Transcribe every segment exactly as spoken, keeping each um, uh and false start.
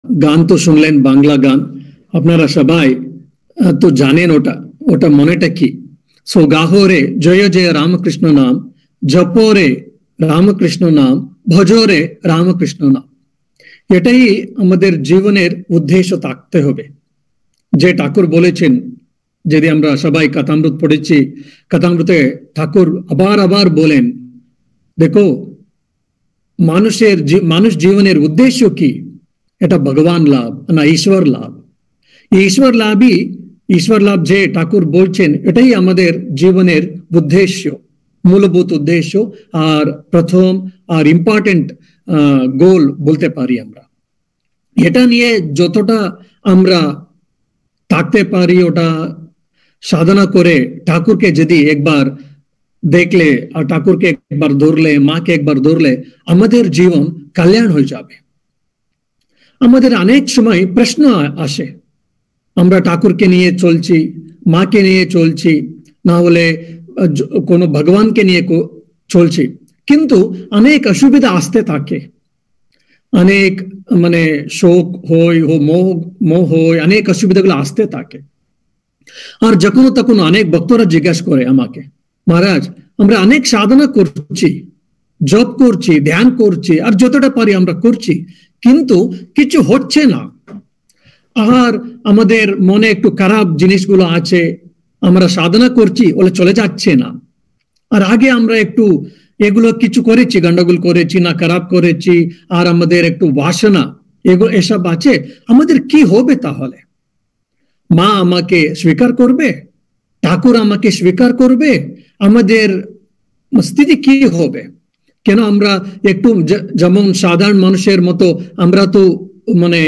গান তো শুনলেন, বাংলা গান। আপনারা সবাই তো জানেন ওটা ওটা মনেটা কি। সো গাহো রে জয় জয় রামকৃষ্ণ নাম, জপো রে রামকৃষ্ণ নাম, ভজো রে রামকৃষ্ণ নাম। এটাই আমাদের জীবনের উদ্দেশ্য থাকতে হবে। যে ঠাকুর বলেছেন, যদি আমরা সবাই কথামৃত পড়েছি, কথামৃতে ঠাকুর আবার আবার বলেন, দেখো মানুষের মানুষ জীবনের উদ্দেশ্য কি? এটা ভগবান লাভ না ঈশ্বর লাভ। ঈশ্বর লাভই ঈশ্বর লাভ যে ঠাকুর বলছেন, এটাই আমাদের জীবনের উদ্দেশ্য, মূলভূত উদ্দেশ্য আর প্রথম আর ইম্পর্টেন্ট গোল বলতে পারি আমরা। এটা নিয়ে যতটা আমরা থাকতে পারি, ওটা সাধনা করে ঠাকুরকে যদি একবার দেখলে আর ঠাকুরকে একবার ধরলে, মাকে একবার ধরলে, আমাদের জীবন কল্যাণ হয়ে যাবে। আমাদের অনেক সময় প্রশ্ন আসে, আমরা ঠাকুরকে নিয়ে চলছি, মাকে নিয়ে চলছি, না হলে কোনো ভগবানকে নিয়ে চলছি, কিন্তু অনেক অসুবিধা আসতে থাকে, অনেক মানে শোক হয়, মোহ মোহ হয়, অনেক অসুবিধাগুলো আসতে থাকে। আর যখন তখন অনেক ভক্তরা জিজ্ঞাসা করে আমাকে, মহারাজ আমরা অনেক সাধনা করছি, জপ করছি, ধ্যান করছি, আর যতটা পারি আমরা করছি, কিন্তু কিছু হচ্ছে না। আর আমাদের মনে একটু খারাপ জিনিসগুলো আছে, আমরা সাধনা করছি ওগুলো চলে যাচ্ছে না। আর আগে আমরা একটু এগুলো কিছু করেছি, গন্ডগোল করেছি, না খারাপ করেছি, আর আমাদের একটু বাসনা এগুলো এসব আছে, আমাদের কি হবে তাহলে? মা আমাকে স্বীকার করবে? ঠাকুর আমাকে স্বীকার করবে? আমাদের স্থিতি কি হবে? কেন আমরা একটু যেমন সাধারণ মানুষের মতো আমরা তো মানে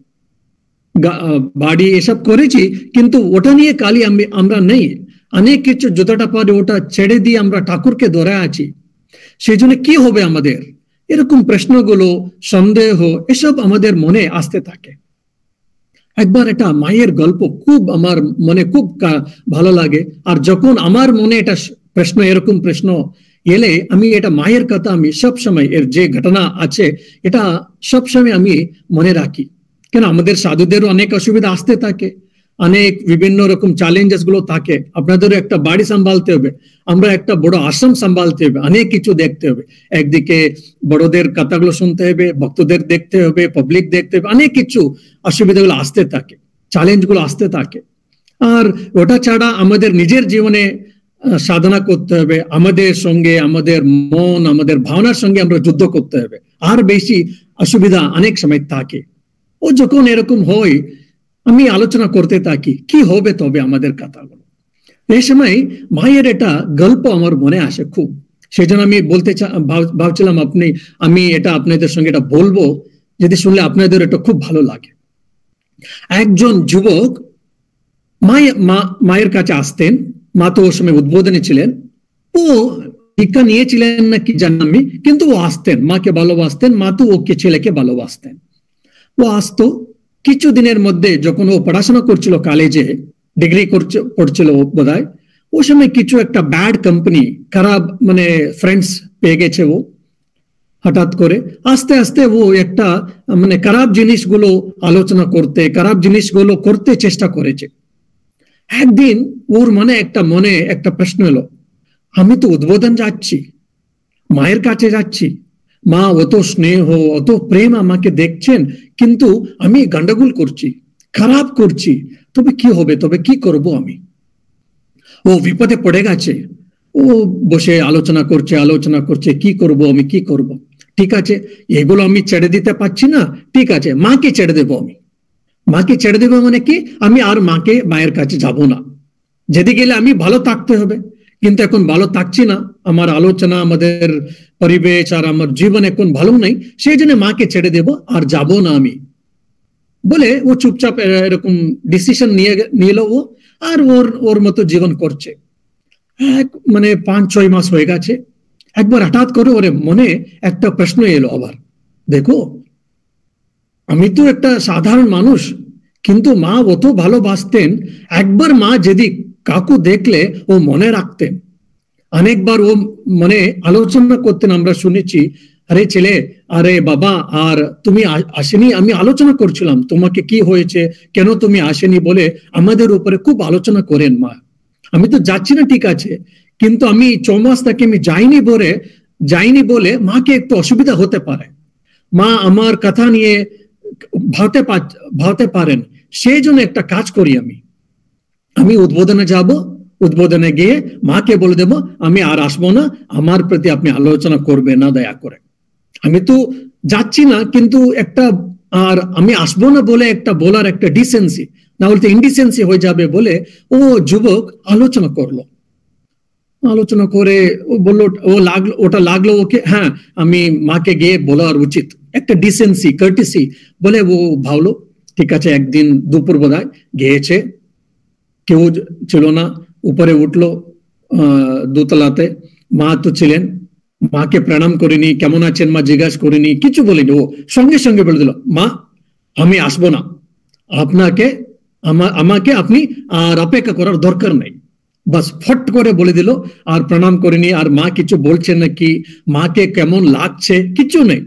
বাড়ি এসব করেছি, কিন্তু ওটা নিয়ে কালি আমরা নেই। অনেক কিছু যতটা পারে ওটা ছেড়ে দিয়ে আমরা ঠাকুরকে ধরে আছি। সেই জন্য কি হবে আমাদের? এরকম প্রশ্নগুলো, সন্দেহ এসব আমাদের মনে আসতে থাকে। একবার এটা মায়ের গল্প খুব আমার মনে খুব ভালো লাগে। আর যখন আমার মনে এটা প্রশ্ন, এরকম প্রশ্ন এলে আমি এটা মায়ের কথা আমি সবসময়, এর যে ঘটনা আছে এটা সবসময় আমি মনে রাখি। কেন আমাদের সাধুদেরও অনেক অসুবিধা আসতে থাকে, অনেক বিভিন্ন রকম চ্যালেঞ্জেস গুলো থাকে। আপনাদেরও একটা বাড়ি সামলাতে হবে, আমরা একটা বড় আশ্রম সামলাতে হবে, অনেক কিছু দেখতে হবে। একদিকে বড়দের কথাগুলো শুনতে হবে, ভক্তদের দেখতে হবে, পাবলিক দেখতে হবে, অনেক কিছু অসুবিধাগুলো আসতে থাকে, চ্যালেঞ্জ গুলো আসতে থাকে। আর ওটা ছাড়া আমাদের নিজের জীবনে সাধনা করতে হবে, আমাদের সঙ্গে আমাদের মন, আমাদের ভাবনার সঙ্গে আমরা যুদ্ধ করতে হবে। আর বেশি অসুবিধা অনেক সময় থাকে। ও যখন এরকম হয় আমি আলোচনা করতে থাকি কি হবে তবে আমাদের কথাগুলো। এই সময় মায়ের এটা গল্প আমার মনে আসে খুব, সেই জন্য আমি বলতে ভাবছিলাম আপনি আমি এটা আপনাদের সঙ্গে এটা বলবো, যদি শুনলে আপনাদের এটা খুব ভালো লাগে। একজন যুবক মায়ের মায়ের কাছে আসতেন, মা তো ওর সময় উদ্বোধনে ছিলেন, ও দীক্ষা নিয়েছিলেন না কি জানি আমি, কিন্তু ও আসতেন, মাকে ভালোবাসতেন, মা তো ওকে ছেলেকে ভালোবাসতেন। ও আসতো, কিছু দিনের মধ্যে যখন ও পড়াশোনা করছিল, কলেজে ডিগ্রি করছে পড়ছিল বোধহয়, ও সময় কিছু একটা ব্যাড কোম্পানি, খারাপ মানে ফ্রেন্ডস পেয়ে গেছে। ও হঠাৎ করে আস্তে আস্তে ও একটা মানে খারাপ জিনিসগুলো আলোচনা করতে, খারাপ জিনিসগুলো করতে চেষ্টা করেছে। একদিন ওর মনে একটা মনে একটা প্রশ্ন এলো, আমি তো উদ্বোধন যাচ্ছি, মায়ের কাছে যাচ্ছি, মা অত স্নেহ অত প্রেম আমাকে দেখছেন, কিন্তু আমি গন্ডগোল করছি, খারাপ করছি, তবে কি হবে, তবে কি করব আমি? ও বিপদে পড়ে গেছে। ও বসে আলোচনা করছে আলোচনা করছে কি করব আমি, কি করব? ঠিক আছে, এগুলো আমি ছেড়ে দিতে পারছি না, ঠিক আছে মাকে ছেড়ে দেবো আমি। মাকে ছেড়ে দেবো মানে কি, আমি আর মাকে মায়ের কাছে যাব না। যদি গেলে আমি ভালো থাকতে হবে, কিন্তু এখন ভালো থাকছি না, আমার আলোচনা, আমাদের পরিবেশ আর আমার জীবন এখন ভালো নেই, সেই জন্য মাকে ছেড়ে দেব আর যাব না আমি বলে ও চুপচাপ এরকম ডিসিশন নিয়ে নিল ও, আর ওর ওর মতো জীবন করছে। এক মানে পাঁচ ছয় মাস হয়ে গেছে। একবার হঠাৎ করে ওর মনে একটা প্রশ্ন এলো আবার, দেখো আমি তো একটা সাধারণ মানুষ, কিন্তু মা অত ভালোবাসতেন, একবার মা যদি কাকু দেখলে ও মনে রাখতেন। অনেকবার ও মনে আলোচনা করতেন, আমরা শুনেছি আরে ছেলে, আরে বাবা, আর তুমি আসেনি, আমি আলোচনা করছিলাম তোমাকে কি হয়েছে, কেন তুমি আসেনি বলে আমাদের উপরে খুব আলোচনা করেন মা। আমি তো যাচ্ছি না ঠিক আছে, কিন্তু আমি ছ মাস থেকে আমি যাইনি বলে যাইনি বলে মাকে একটু অসুবিধা হতে পারে, মা আমার কথা নিয়ে ভাবতে ভাবতে পারেন, সেই জন্য একটা কাজ করি, আমি আমি উদ্বোধনে যাব, উদ্বোধনে গিয়ে মাকে বলে দেব আমি আর আসবো না, আমার প্রতি আপনি আলোচনা করবেন না দয়া করে। আমি তো যাচ্ছি না, কিন্তু একটা আর আমি আসবো না বলে একটা বলার একটা ডিসেন্সি, না বলতে ইনডিসেন্সি হয়ে যাবে বলে ও যুবক আলোচনা করলো, আলোচনা করে ও বললো, ও লাগলো, ওটা লাগলো ওকে, হ্যাঁ আমি মাকে গিয়ে বলার উচিত, একটা ডিসেন্সি কার্টিসি বলে ও ভাবলো ঠিক আছে। একদিন দুপুর বোধহয় গিয়েছে, কেউ ছিল না, উপরে উঠলো আহ দোতলাতে, মা তো ছিলেন, মাকে প্রণাম করিনি, কেমন আছেন মা জিজ্ঞাসা করিনি, কিছু বলিনি, ও সঙ্গে সঙ্গে বলে দিল মা আমি আসবো না, আপনাকে আমাকে আপনি আর অপেক্ষা করার দরকার নেই, বাস ফট করে বলে দিল, আর প্রণাম করিনি, আর মা কিছু বলছেন নাকি, মাকে কেমন লাগছে কিছু নেই,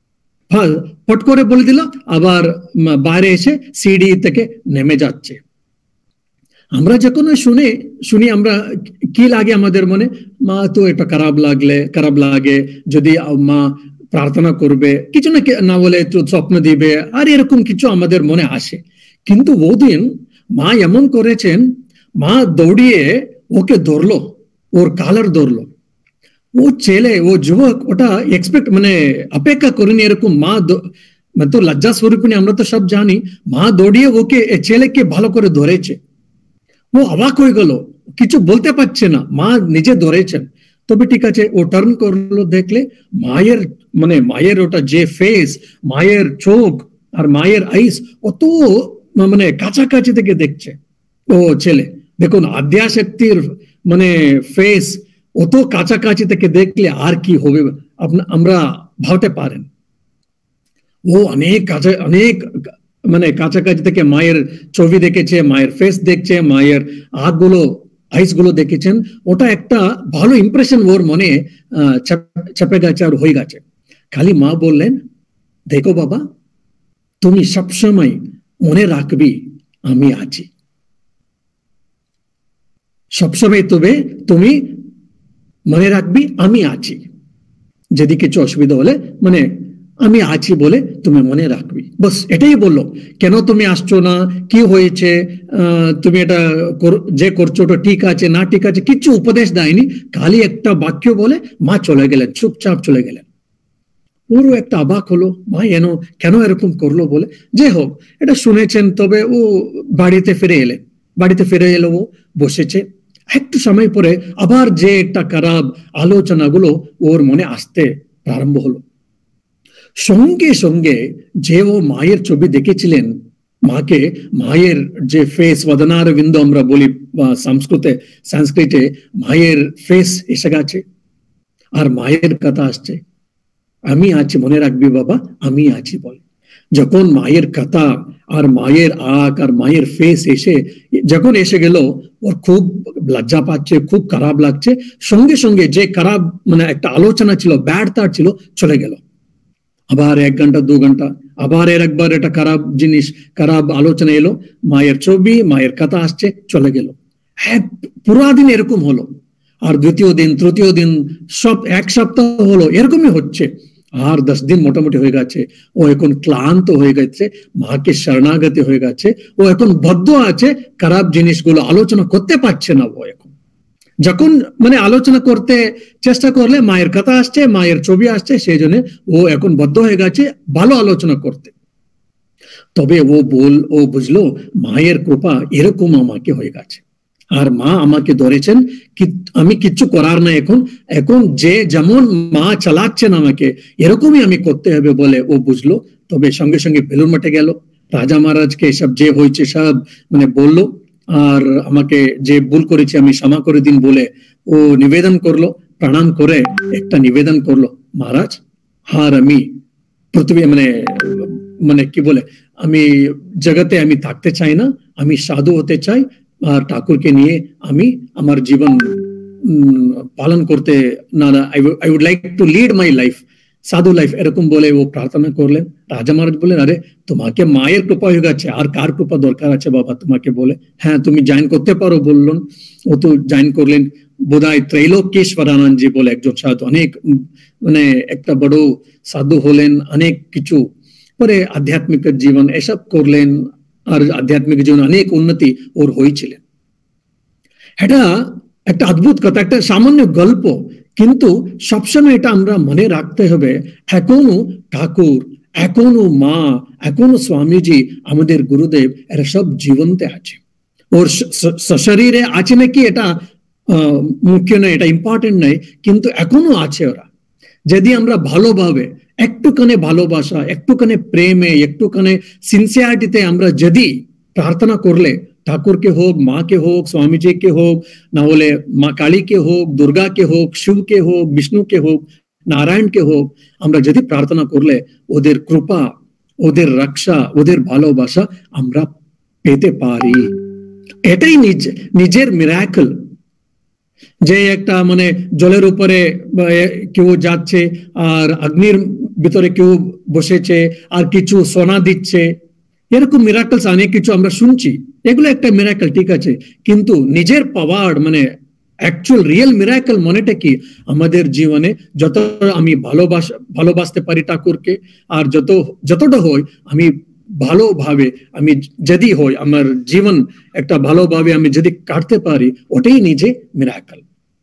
ফট করে বলে দিল, আবার বাইরে এসে সিঁড়ি থেকে নেমে যাচ্ছে। আমরা যখন শুনে শুনি আমরা কি লাগে আমাদের মনে, মা তো এটা খারাপ লাগলে খারাপ লাগে, যদি মা প্রার্থনা করবে কিছু না না বলে স্বপ্ন দিবে, আর এরকম কিছু আমাদের মনে আসে। কিন্তু ওদিন মা এমন করেছেন, মা দৌড়িয়ে ওকে ধরলো, ওর কালার ধরলো, ও ছেলে ও যুবক ওটা এক্সপেক্ট মানে অপেক্ষা করেনি এরকম, মা তো লজ্জা স্বরূপিনী, আমরা তো সব জানি, মা দৌড়িয়ে ওকে ছেলেকে ভালো করে ধরেছে, ও অবাক হয়ে গেল, কিছু বলতে পারছে না, মা নিজে ধরেছেন। তবে ঠিক আছে, ও টার্ন করলো, দেখলে মায়ের মানে মায়ের ওটা যে ফেস, মায়ের চোখ আর মায়ের আইস অত মানে কাছাকাছি থেকে দেখছে ও ছেলে। দেখুন আদ্যাশক্তির মানে ফেস অত কাছাকাছি থেকে দেখলে আর কি হবে আমরা ভাবতে পারেন। ও অনেক কাছে অনেক মানে কাছাকাছি থেকে মায়ের ছবি দেখেছে, মায়ের ফেস দেখছে, মায়ের হাত গুলো আইস গুলো দেখেছেন, ওটা একটা ভালো ইমপ্রেশন ওর মনে চেপে গেছে আর হয়ে গেছে। খালি মা বললেন দেখো বাবা, তুমি সবসময় মনে রাখবি আমি আছি, সবসময় তবে তুমি মনে রাখবি আমি আছি, যদি কিছু অসুবিধা হলে মানে আমি আছি বলে তুমি মনে রাখবি, বাস এটাই বললো। কেন তুমি আসছো না, কি হয়েছে, তুমি এটা যে করছো ওটা ঠিক আছে না ঠিক আছে কিছু উপদেশ দেয়নি, খালি একটা বাক্য বলে মা চলে গেলেন, চুপচাপ চলে গেলেন। ওরও একটা অবাক হলো, মা এন কেন এরকম করলো বলে। যে হোক, এটা শুনেছেন, তবে ও বাড়িতে ফিরে এলেন, বাড়িতে ফিরে এলো, ও বসেছে, একটু সময় পরে আবার যে একটা খারাপ আলোচনাগুলো ওর মনে আসতে প্রারম্ভ হলো। সঙ্গে সঙ্গে যে ও মায়ের ছবি দেখেছিলেন, মাকে মায়ের যে ফেস বদনার বিন্দু আমরা বলি সংস্কৃতে সংস্কৃতে, মায়ের ফেস এসে গেছে আর মায়ের কথা আসছে, আমি আছি মনে রাখবি বাবা আমি আছি বলে। যখন মায়ের কথা আর মায়ের আঁক আর মায়ের ফেস এসে যখন এসে গেল, ওর খুব লজ্জা পাচ্ছে, খুব খারাপ লাগছে। সঙ্গে সঙ্গে যে খারাপ মানে একটা আলোচনা ছিল, ব্যাড থট ছিল, চলে গেল। আবার এক ঘন্টা দু ঘন্টা আবার এর একবার একটা খারাপ জিনিস খারাপ আলোচনা এলো, মায়ের ছবি মায়ের কথা আসছে, চলে গেল। হ্যাঁ, পুরা দিন এরকম হলো। আর দ্বিতীয় দিন তৃতীয় দিন সব এক সপ্তাহ হলো, এরকমই হচ্ছে। আর দশ দিন মোটামুটি হয়ে গেছে, ও এখন ক্লান্ত হয়ে গেছে, মাকে শরণাগতি হয়ে গেছে, ও এখন বদ্ধ আছে, খারাপ জিনিসগুলো আলোচনা করতে পারছে না। ও এখন যখন মানে আলোচনা করতে চেষ্টা করলে মায়ের কথা আসছে, মায়ের ছবি আসছে, সেই জন্য ও এখন বদ্ধ হয়ে গেছে ভালো আলোচনা করতে। তবে ও বল ও বুঝলো মায়ের কৃপা এরকম আমাকে হয়ে গেছে, আর মা আমাকে ধরেছেন, আমি কিচ্ছু করার না, এখন এখন যে যেমন মা চালাচ্ছেন আমাকে এরকমই আমি করতে হবে বলে ও বুঝলো। তবে সঙ্গে সঙ্গে বেলুর মঠে গেল, রাজা মহারাজকে সব যে হয়েছে সব মানে বললো, আর আমাকে যে ভুল করেছে আমি ক্ষমা করে দিন বলে ও নিবেদন করলো, প্রণাম করে একটা নিবেদন করলো, মহারাজ আর আমি পৃথিবী মানে মানে কি বলে আমি জগতে আমি থাকতে চাই না, আমি সাধু হতে চাই, আর ঠাকুরকে নিয়ে আমি আমার জীবন পালন করতে না, I would like to lead my life, সাধু লাইফ এরকম বলে ও প্রার্থনা করলেন। রাজা মহারাজ বললেন, আরে তোমাকে মায়ের কৃপা হয়ে গেছে, আর কার কৃপা দরকার আছে বাবা তোমাকে? বলে হ্যাঁ তুমি জয়েন করতে পারো। বললেন, ও তো জয়েন করলেন। বোধহয় ত্রৈলোকেশ্বরানন্দজি বলে একজন সাধু, অনেক মানে একটা বড় সাধু হলেন, অনেক কিছু পরে আধ্যাত্মিক জীবন এসব করলেন, আর আধ্যাত্মিক জীবন অনেক উন্নতি ওর হয়েছিলেন। এটা একটা অদ্ভুত কথা, একটা সামান্য গল্প, কিন্তু সবসময় এটা আমরা মনে রাখতে হবে, এখনো ঠাকুর, এখনো মা, এখনো স্বামীজি, আমাদের গুরুদেব, এরা সব জীবনতে আছে। ওর শরীরে আছে নাকি এটা মুখ্য নয়, এটা ইম্পর্টেন্ট নয়, কিন্তু এখনো আছে ওরা। যদি আমরা ভালোভাবে, একটুখানে ভালোবাসা, একটুখানে প্রেমে, একটুখানে সিনসিয়ারিটিতে আমরা যদি প্রার্থনা করলে, ঠাকুরকে হোক, মাকে হোক, স্বামীজিকে হোক, না হলে মা কালীকে হোক, দুর্গাকে হোক, শিবকে হোক, বিষ্ণুকে হোক, নারায়ণকে হোক, আমরা যদি প্রার্থনা করলে ওদের কৃপা, ওদের রক্ষা, ওদের ভালোবাসা আমরা পেতে পারি। এটাই নিজ নিজের মিরাকল। যে একটা মানে জলের উপরে কেউ যাচ্ছে, আর অগ্নির ভিতরে কেউ বসেছে, আর কিছু সোনা দিচ্ছে, এরকম মিরাকলস অনেক কিছু আমরা শুনছি, এগুলো একটা মিরাকল, ঠিক আছে, কিন্তু নিজের পাওয়ার মানে অ্যাকচুয়াল রিয়েল মিরাকল মনেটা কি? আমাদের জীবনে যত আমি ভালোবাস ভালোবাসতে পারি ঠাকুরকে, আর যত যতটা হয় আমি ভালোভাবে, আমি যদি হয় আমার জীবন একটা ভালোভাবে আমি যদি কাটতে পারি, ওটাই নিজে মিরাকল।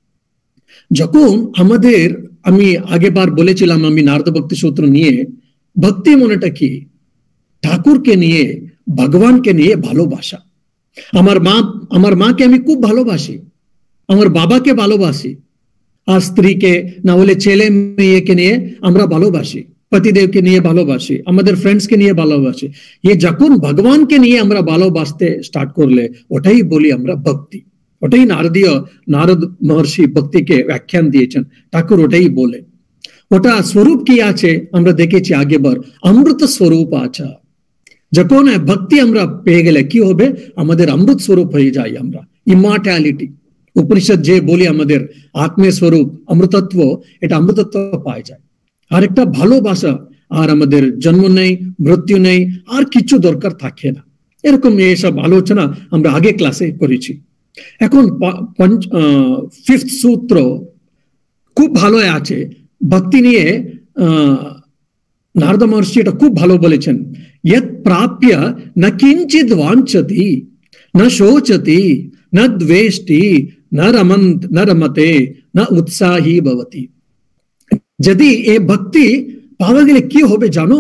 যখন আমাদের, আমি আগেবার বলেছিলাম আমি নারদ ভক্তি সূত্র নিয়ে, ভক্তি মনেটা কি? ঠাকুরকে নিয়ে, ভগবানকে নিয়ে ভালোবাসা। আমার মা, আমার মাকে আমি খুব ভালোবাসি, আমার বাবাকে ভালোবাসি, আর স্ত্রীকে, না হলে ছেলে মেয়েকে নিয়ে আমরা ভালোবাসি, পতিদেবকে নিয়ে ভালোবাসি, আমাদের ফ্রেন্ডসকে নিয়ে ভালোবাসি। এ যখন ভগবানকে নিয়ে আমরা ভালোবাসতে স্টার্ট করলে, ওটাই বলি আমরা ভক্তি। ওটাই নারদীয়, নারদ মহর্ষি ভক্তিকে ব্যাখ্যান দিয়েছেন, ঠাকুর ওটাই বলে। ওটা স্বরূপ কি আছে আমরা দেখেছি আগেবার, অমৃত স্বরূপ আছে। যখন ভক্তি আমরা পেয়ে গেলে কি হবে? আমাদের অমৃত স্বরূপ হয়ে যায়, আমরা ইমর্টালিটি। উপনিষদ যে বলি আমাদের আত্মের স্বরূপ অমৃতত্ব, এটা অমৃতত্ব পাওয়া যায়। আর একটা ভালোবাসা, আর আমাদের জন্ম নেই, মৃত্যু নেই, আর কিছু দরকার থাকে না। এরকম এইসব আলোচনা আমরা আগে ক্লাসে করেছি। এখন ফিফথ সূত্র খুব ভালো আছে ভক্তি নিয়ে। আহ নারদ মহর্ষি এটা খুব ভালো বলেছেন, यत् प्राप्य न किंचित वांछति न शोचति न द्वेष्टि न रमन्त न रमते न उत्साही भवति। यदि ये भक्ति पावा गेले कि होबे जानो?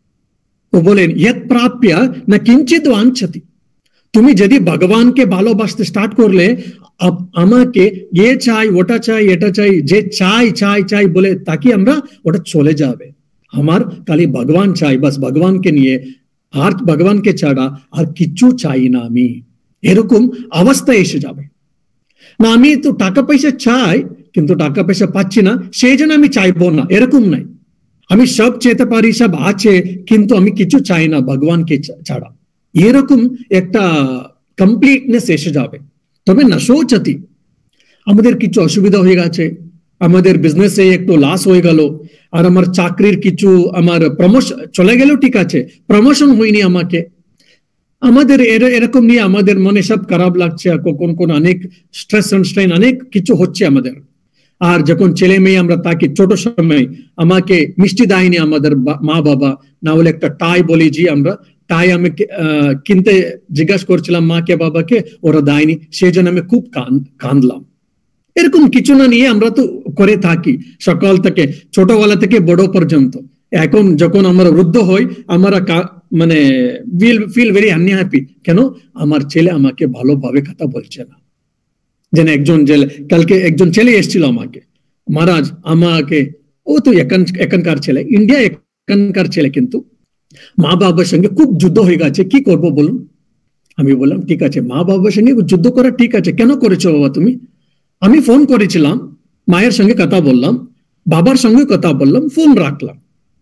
वो बोलेन यत् प्राप्य न किंचित वांछति। তুমি যদি ভগবানকে ভালোবাসতে স্টার্ট করলে, আমাকে এ চাই, ওটা চাই, এটা চাই, যে চাই চাই চাই বলে তাকে আমরা ওটা চলে যাবে। আমার খালি ভগবান চাই, বাস ভগবানকে নিয়ে, আর ভগবানকে ছাড়া আর কিছু চাই না আমি, এরকম অবস্থা এসে যাবে। না আমি তো টাকা পয়সা চাই, কিন্তু টাকা পয়সা পাচ্ছি না, সেই জন্য আমি চাইবো না, এরকম নাই। আমি সব চেতে পারি, সব আছে, কিন্তু আমি কিছু চাই না ভগবানকে ছাড়া, এরকম একটা কমপ্লিটনেস এসে যাবে। তবে না শোচতি, আমাদের কিছু অসুবিধা হয়ে গেছে, আমাদের বিজনেসে একটু লস হয়ে গেল, আর আমার চাকরির কিছু, আমার প্রমোশন চলে গেল, ঠিক আছে, প্রমোশন হয়নি আমাকে, আমাদের এরকম নিয়ে আমাদের মনে সব খারাপ লাগছে, কোন কোন অনেক স্ট্রেস এন্ড স্ট্রেন, অনেক কিছু হচ্ছে আমাদের। আর যখন ছেলে মেয়ে আমরা তাকে ছোট সময় আমাকে মিষ্টি দেয়নি আমাদের মা বাবা, না হলে একটা টাই বলি জি আমরা, টাই আমি কিনতে জিজ্ঞাসা করছিলাম মাকে বাবাকে, ওরা দেয়নি, সেই জন্য আমি খুব কাঁদলাম। এরকম কিছু না নিয়ে আমরা তো করে থাকি সকাল থেকে, ছোটবেলা থেকে বড় পর্যন্ত। এখন যখন আমরা বৃদ্ধ হই, আমরা মানে ফিল ভেরি আনহ্যাপি। কেন? আমার ছেলে আমাকে ভালোভাবে কথা বলছে না। যেন একজন কালকে একজন ছেলে এসেছিল আমাকে, মহারাজ আমাকে, ও তো এখানকার ছেলে, ইন্ডিয়া এখানকার ছেলে, কিন্তু মা বাবার সঙ্গে খুব যুদ্ধ হয়ে গেছে, কি করবো বলুন? আমি বললাম ঠিক আছে, মা বাবার সঙ্গে যুদ্ধ করা ঠিক আছে, কেন করেছো বাবা তুমি? আমি ফোন করেছিলাম, মায়ের সঙ্গে কথা বললাম, বাবার সঙ্গে কথা বললাম, ফোন রাখলাম।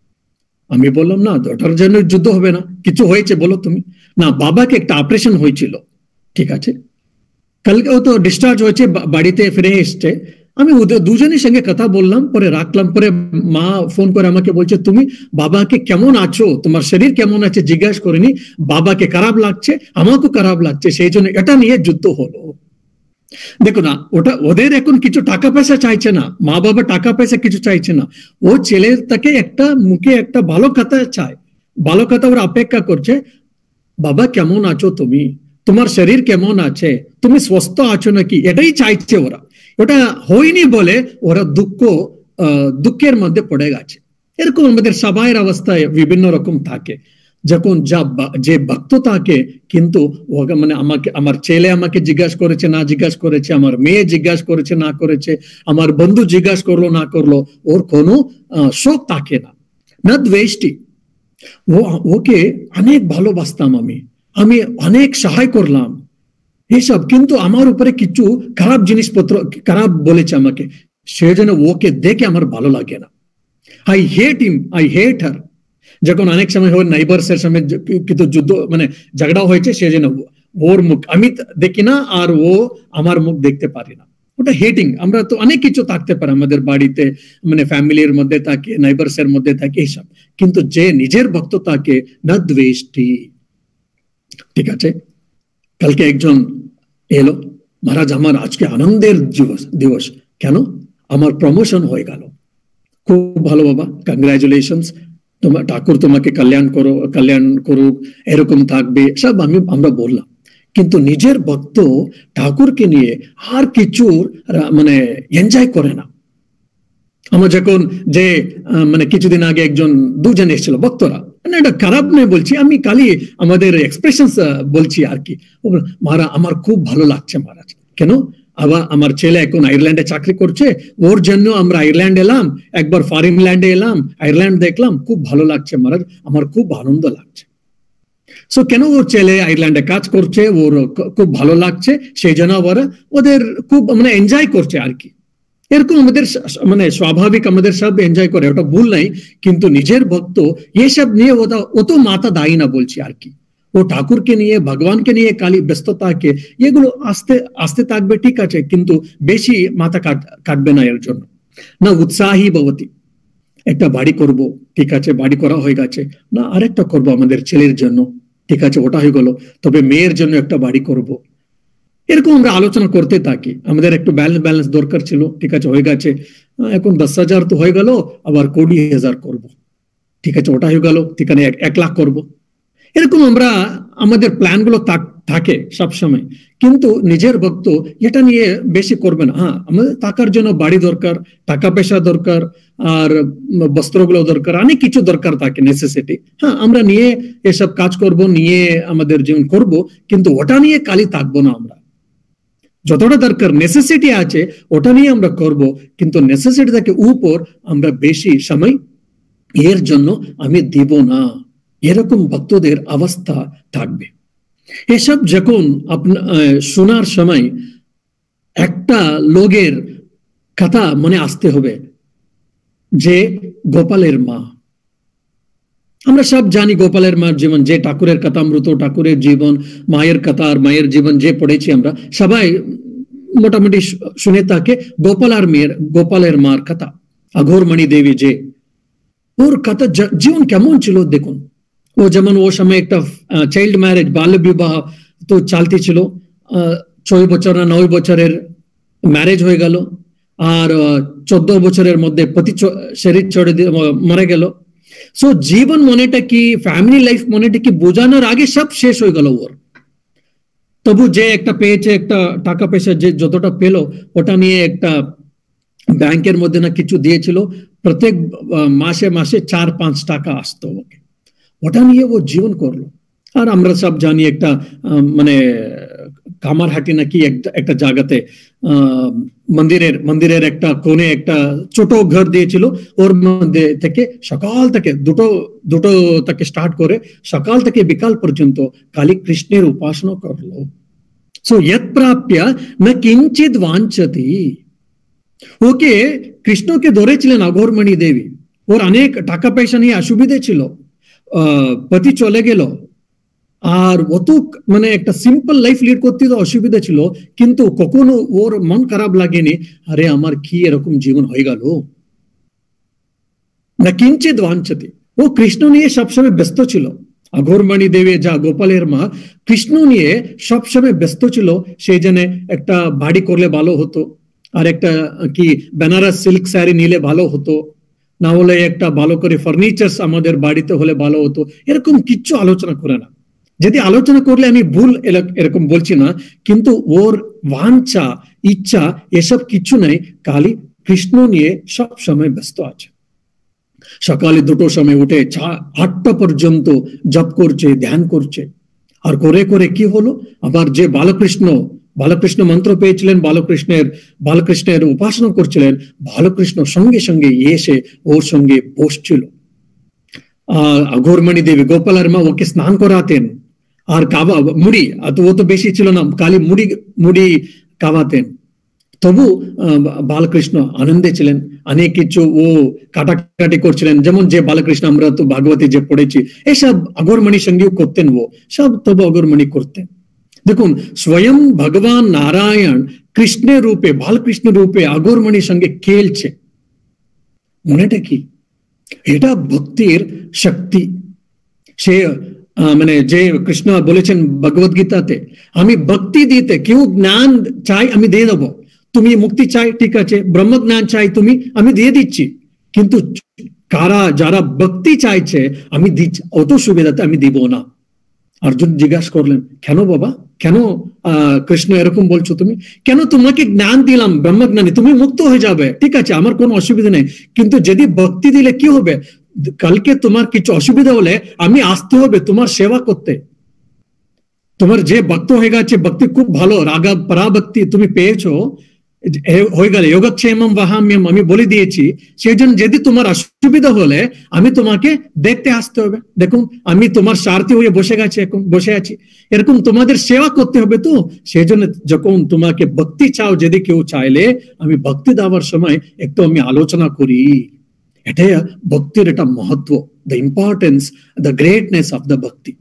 আমি বললাম না, ওটার জন্য যুদ্ধ হবে না, কিছু হয়েছে বলো তুমি? না, বাবাকে একটা অপারেশন হয়েছিল, ঠিক আছে, কালকে ও তো ডিসচার্জ হয়েছে, বাড়িতে ফিরে এসছে, আমি ওদের দুজনের সঙ্গে কথা বললাম, পরে রাখলাম। পরে মা ফোন করে আমাকে বলছে, তুমি বাবাকে কেমন আছো, তোমার শরীর কেমন আছে জিজ্ঞাসা করিনি, বাবাকে খারাপ লাগছে, আমাকেও খারাপ লাগছে, সেই জন্য এটা নিয়ে যুদ্ধ হলো। দেখো না, ওটা ওদের এখন কিছু টাকা পয়সা চাইছে না, মা বাবা টাকা পয়সা কিছু চাইছে না, ও ছেলের তাকে একটা মুখে একটা ভালো কথা চায়, ভালো কথা ওরা অপেক্ষা করছে। বাবা কেমন আছো তুমি, তোমার শরীর কেমন আছে, তুমি সুস্থ আছো নাকি, এটাই চাইছে ওরা। ওটা হয়নি বলে ওরা দুঃখ দুঃখের মধ্যে পড়ে গেছে। এরকম আমাদের সবাইয়ের অবস্থায় বিভিন্ন রকম থাকে। যখন যা যে ভক্ত থাকে, কিন্তু মানে আমাকে আমার ছেলে আমাকে জিজ্ঞাসা করেছে না জিজ্ঞাসা করেছে, আমার মেয়ে জিজ্ঞাসা করেছে না করেছে, আমার বন্ধু জিজ্ঞাসা করলো না করলো, ওর কোনো শোক থাকে না, না দ্বেষ্টি। ও ওকে অনেক ভালোবাসতাম, আমি আমি অনেক সাহায্য করলাম এসব, কিন্তু আমার উপরে কিছু খারাপ জিনিসপত্র খারাপ বলেছে আমাকে, সেজন্য ওকে দেখে আমার ভালো লাগে না। I hate him, I hate her. যখন অনেক সময় ওর নাইবার্স এর সঙ্গে কিন্তু যুদ্ধ মানে ঝগড়া হয়েছে, সেজন্য ওর মুখ আমি দেখি না, আর ও আমার মুখ দেখতে পারি না, ওটা হেটিং। আমরা তো অনেক কিছু থাকতে পারে আমাদের বাড়িতে, মানে ফ্যামিলির মধ্যে থাকে, নাইবার্স এর মধ্যে থাকে এইসব, কিন্তু যে নিজের ভক্ত তাকে না দ্বেষ্টি। ঠিক আছে, কালকে একজন এলো, মহারাজ আমার আজকে আনন্দের দিবস দিবস কেন, আমার প্রমোশন হয়ে গেল। খুব ভালো বাবা, কংগ্রাচুলেশনস, তোমার ঠাকুর তোমাকে কল্যাণ করো, কল্যাণ করুক, এরকম থাকবে সব আমি আমরা বললাম। কিন্তু নিজের ভক্ত ঠাকুরকে নিয়ে আর কিছু মানে এনজয় করে না। আমার যখন যে মানে কিছুদিন আগে একজন দুজন এসেছিল ভক্তরা, মানে এটা খারাপ নয় বলছি, আমি খালি আমাদের এক্সপ্রেশন বলছি আর কি। মহারাজ আমার খুব ভালো লাগছে মহারাজ, কেন, আবার আমার ছেলে এখন আয়ারল্যান্ডে চাকরি করছে, ওর জন্য আমরা আয়ারল্যান্ড এলাম, একবার ফরেন ল্যান্ডে এলাম, আয়ারল্যান্ড দেখলাম, খুব ভালো লাগছে মহারাজ, আমার খুব আনন্দ লাগছে। সো কেন ওর ছেলে আয়ারল্যান্ডে কাজ করছে, ওর খুব ভালো লাগছে, সেই জন্য ওরা ওদের খুব মানে এনজয় করছে আর কি। এরকম আমাদের মানে স্বাভাবিক, আমাদের সব এনজয় করে, ওটা ভুল নাই, কিন্তু নিজের ভক্ত এসব নিয়ে ওটা অত মাথা দায়ী না বলছি আর কি। ও ঠাকুরকে নিয়ে ভগবানকে নিয়ে কালি ব্যস্ত থাকে, এগুলো আস্তে আস্তে থাকবে, ঠিক আছে, কিন্তু বেশি মাথা কাট কাটবে না এর জন্য। না উৎসাহী ভবতী, একটা বাড়ি করব, ঠিক আছে, বাড়ি করা হয়ে গেছে, না আরেকটা করব আমাদের ছেলের জন্য, ঠিক আছে, ওটা হয়ে গেল, তবে মেয়ের জন্য একটা বাড়ি করব। এরকম আমরা আলোচনা করতে থাকি। আমাদের একটু ব্যালেন্স ব্যালেন্স দরকার ছিল, ঠিক আছে, হয়ে গেছে, এখন দশ হাজার তো হয়ে গেল, আবার কুড়ি হাজার করবো, ঠিক আছে, ওটা হয়ে গেল, ঠিক আছে, এক লাখ করবো। এরকম আমরা আমাদের প্ল্যান গুলো থাকে সবসময়, কিন্তু নিজের ভক্ত এটা নিয়ে বেশি করবে না। হ্যাঁ, আমাদের থাকার জন্য বাড়ি দরকার, টাকা পয়সা দরকার, আর বস্ত্রগুলো দরকার, অনেক কিছু দরকার থাকে, নেসেসিটি। হ্যাঁ, আমরা নিয়ে এসব কাজ করব, নিয়ে আমাদের জীবন করব, কিন্তু ওটা নিয়ে কালি থাকবো না। আমরা যতটা দরকার নেসেসিটি আছে ওটা নিয়ে আমরা করব, কিন্তু নেসেসিটি থেকে উপর আমরা বেশি সময় এর জন্য আমি দিব না। এরকম ভক্তদের অবস্থা থাকবে। এসব যখন আপনার শোনার সময় একটা লোকের কথা মনে আসতে হবে, যে গোপালের মা। আমরা সব জানি গোপালের মার জীবন, যে ঠাকুরের কথা অমৃত ঠাকুরের জীবন, মায়ের কথা আর মায়ের জীবন যে পড়েছি আমরা সবাই মোটামুটি শুনে থাকে। গোপাল আর মেয়ের গোপালের মার কথা, অঘোরমণি দেবী, যে ওর কথা জীবন কেমন ছিল দেখুন। ও যেমন ও সময় একটা চাইল্ড ম্যারেজ, বাল্য বিবাহ তো চালতে ছিল, ছয় বছর না নয় বছরের ম্যারেজ হয়ে গেল, আর চোদ্দ বছরের মধ্যে পতি শরীর ছেড়ে দিয়ে মরে গেল। সো জীবন মনেটা কি, ফ্যামিলি লাইফ মনেটা কি বোঝানোর আগে সব শেষ হয়ে গেল ওর। তবু যে একটা পেয়েছে, একটা টাকা পয়সা যে যতটা পেলো, ওটা নিয়ে একটা ব্যাংকের মধ্যে না কিছু দিয়েছিল, প্রত্যেক মাসে মাসে চার পাঁচ টাকা আসতো ওকে, ওটা নিয়ে ও জীবন করলো। আর আমরা সব জানি একটা মানে কামারহাটি নাকি একটা একটা জায়গাতে আহ মন্দিরের মন্দিরের একটা কোণে একটা ছোট ঘর দিয়েছিল, ওর মধ্যে থেকে সকাল থেকে দুটো দুটো থেকে স্টার্ট করে সকাল থেকে বিকাল পর্যন্ত কালী কৃষ্ণের উপাসনা করলো। সো ইয়ৎ প্রাপ্য না কিঞ্চিৎ বাঞ্ছতি। ওকে কৃষ্ণকে ধরেছিলেন অঘোরমণি দেবী, ওর অনেক টাকা পয়সা নিয়ে অসুবিধে ছিল, আহ পতি চলে গেল, আর অত মানে একটা সিম্পল লাইফ লিড করতে তো অসুবিধা ছিল, কিন্তু কখনো ওর মন খারাপ লাগেনি, আরে আমার কি এরকম জীবন হয়ে গেল। না কিঞ্চিত বাঞ্ছতি, ও কৃষ্ণ নিয়ে সবসময় ব্যস্ত ছিল। অঘোরমণি দেবী যা গোপালের মা, কৃষ্ণ নিয়ে সবসময় ব্যস্ত ছিল। সেই জন্য একটা বাড়ি করলে ভালো হতো, আর একটা কি বেনারস সিল্ক শাড়ি নিলে ভালো হতো, না হলে একটা ভালো করে ফার্নিচার আমাদের বাড়িতে হলে ভালো হতো, এরকম কিচ্ছু আলোচনা করে না। যদি আলোচনা করলে আমি ভুল এরকম বলছি না, কিন্তু ওর বাঞ্ছা ইচ্ছা এসব কিছু নাই, খালি কৃষ্ণ নিয়ে সব সময় ব্যস্ত আছে। সকালে দুটোর সময় উঠে আটটা পর্যন্ত জপ করছে, ধ্যান করছে। আর করে করে কি হলো, আবার যে বালকৃষ্ণ বালকৃষ্ণ মন্ত্র পেয়েছিলেন, বালকৃষ্ণের বালকৃষ্ণের উপাসনা করছিলেন, বালকৃষ্ণ সঙ্গে সঙ্গে এসে ওর সঙ্গে বসছিল। আহ অঘোরমণি দেবী গোপালের মা ওকে স্নান করাতেন, আর কাবা মুড়ি, ও তো বেশি ছিল না, খালি মুড়ি মুড়ি কাবাতেন। তবু বালকৃষ্ণ আনন্দে ছিলেন, অনেক কিছু ও কাটাকাটি করছিলেন, যেমন যে বালকৃষ্ণ আমরা তো ভাগবতী যে পড়েছি, এসব অঘোরমণির সঙ্গেও করতেন, ও সব তবু অঘোরমণি করতেন। দেখুন, স্বয়ং ভগবান নারায়ণ কৃষ্ণের রূপে, বালকৃষ্ণ রূপে অঘোরমণির সঙ্গে খেলছে, মনেটা কি? এটা ভক্তির শক্তি। সে মানে যে কৃষ্ণ বলেছেন ভগবত গীতাতে, আমি ভক্তি দিতে, কেউ জ্ঞান চাই আমি দিয়ে দেবো, তুমি মুক্তি চাই ঠিক আছে, ব্রহ্ম জ্ঞান চাই তুমি, আমি দিয়ে দিচ্ছি, কিন্তু কারা যারা ভক্তি চাইছে আমি দিচ্ছি, অত সুবিধাতে আমি দিব না। অর্জুন জিজ্ঞাসা করলেন, কেন বাবা, কেন আহ কৃষ্ণ এরকম বলছো তুমি? কেন? তোমাকে জ্ঞান দিলাম, ব্রহ্মজ্ঞানী, তুমি মুক্ত হয়ে যাবে, ঠিক আছে, আমার কোনো অসুবিধা নেই, কিন্তু যদি ভক্তি দিলে কি হবে, কালকে তোমার কিছু অসুবিধা হলে আমি আসতে হবে তোমার সেবা করতে। তোমার যে ভক্ত হয়ে গেছে, ভক্তি খুব ভালো, রাগা পরাভক্তি তুমি পেয়েছো, হয়ে গেলে যোগক্ষেমম বাহাম্যম আমি বলে দিয়েছি, সেই জন্য যদি তোমার অসুবিধা হলে আমি তোমাকে দেখতে আসতে হবে। দেখুন, আমি তোমার স্বার্থী হয়ে বসে গেছি, এখন বসে আছি, এরকম তোমাদের সেবা করতে হবে। তো সেই জন্য যখন তোমাকে ভক্তি চাও, যদি কেউ চাইলে আমি ভক্তি দেওয়ার সময় একটু আমি আলোচনা করি। এটাই ভক্তির এটা মহত্ব, the importance, the greatness of the bhakti.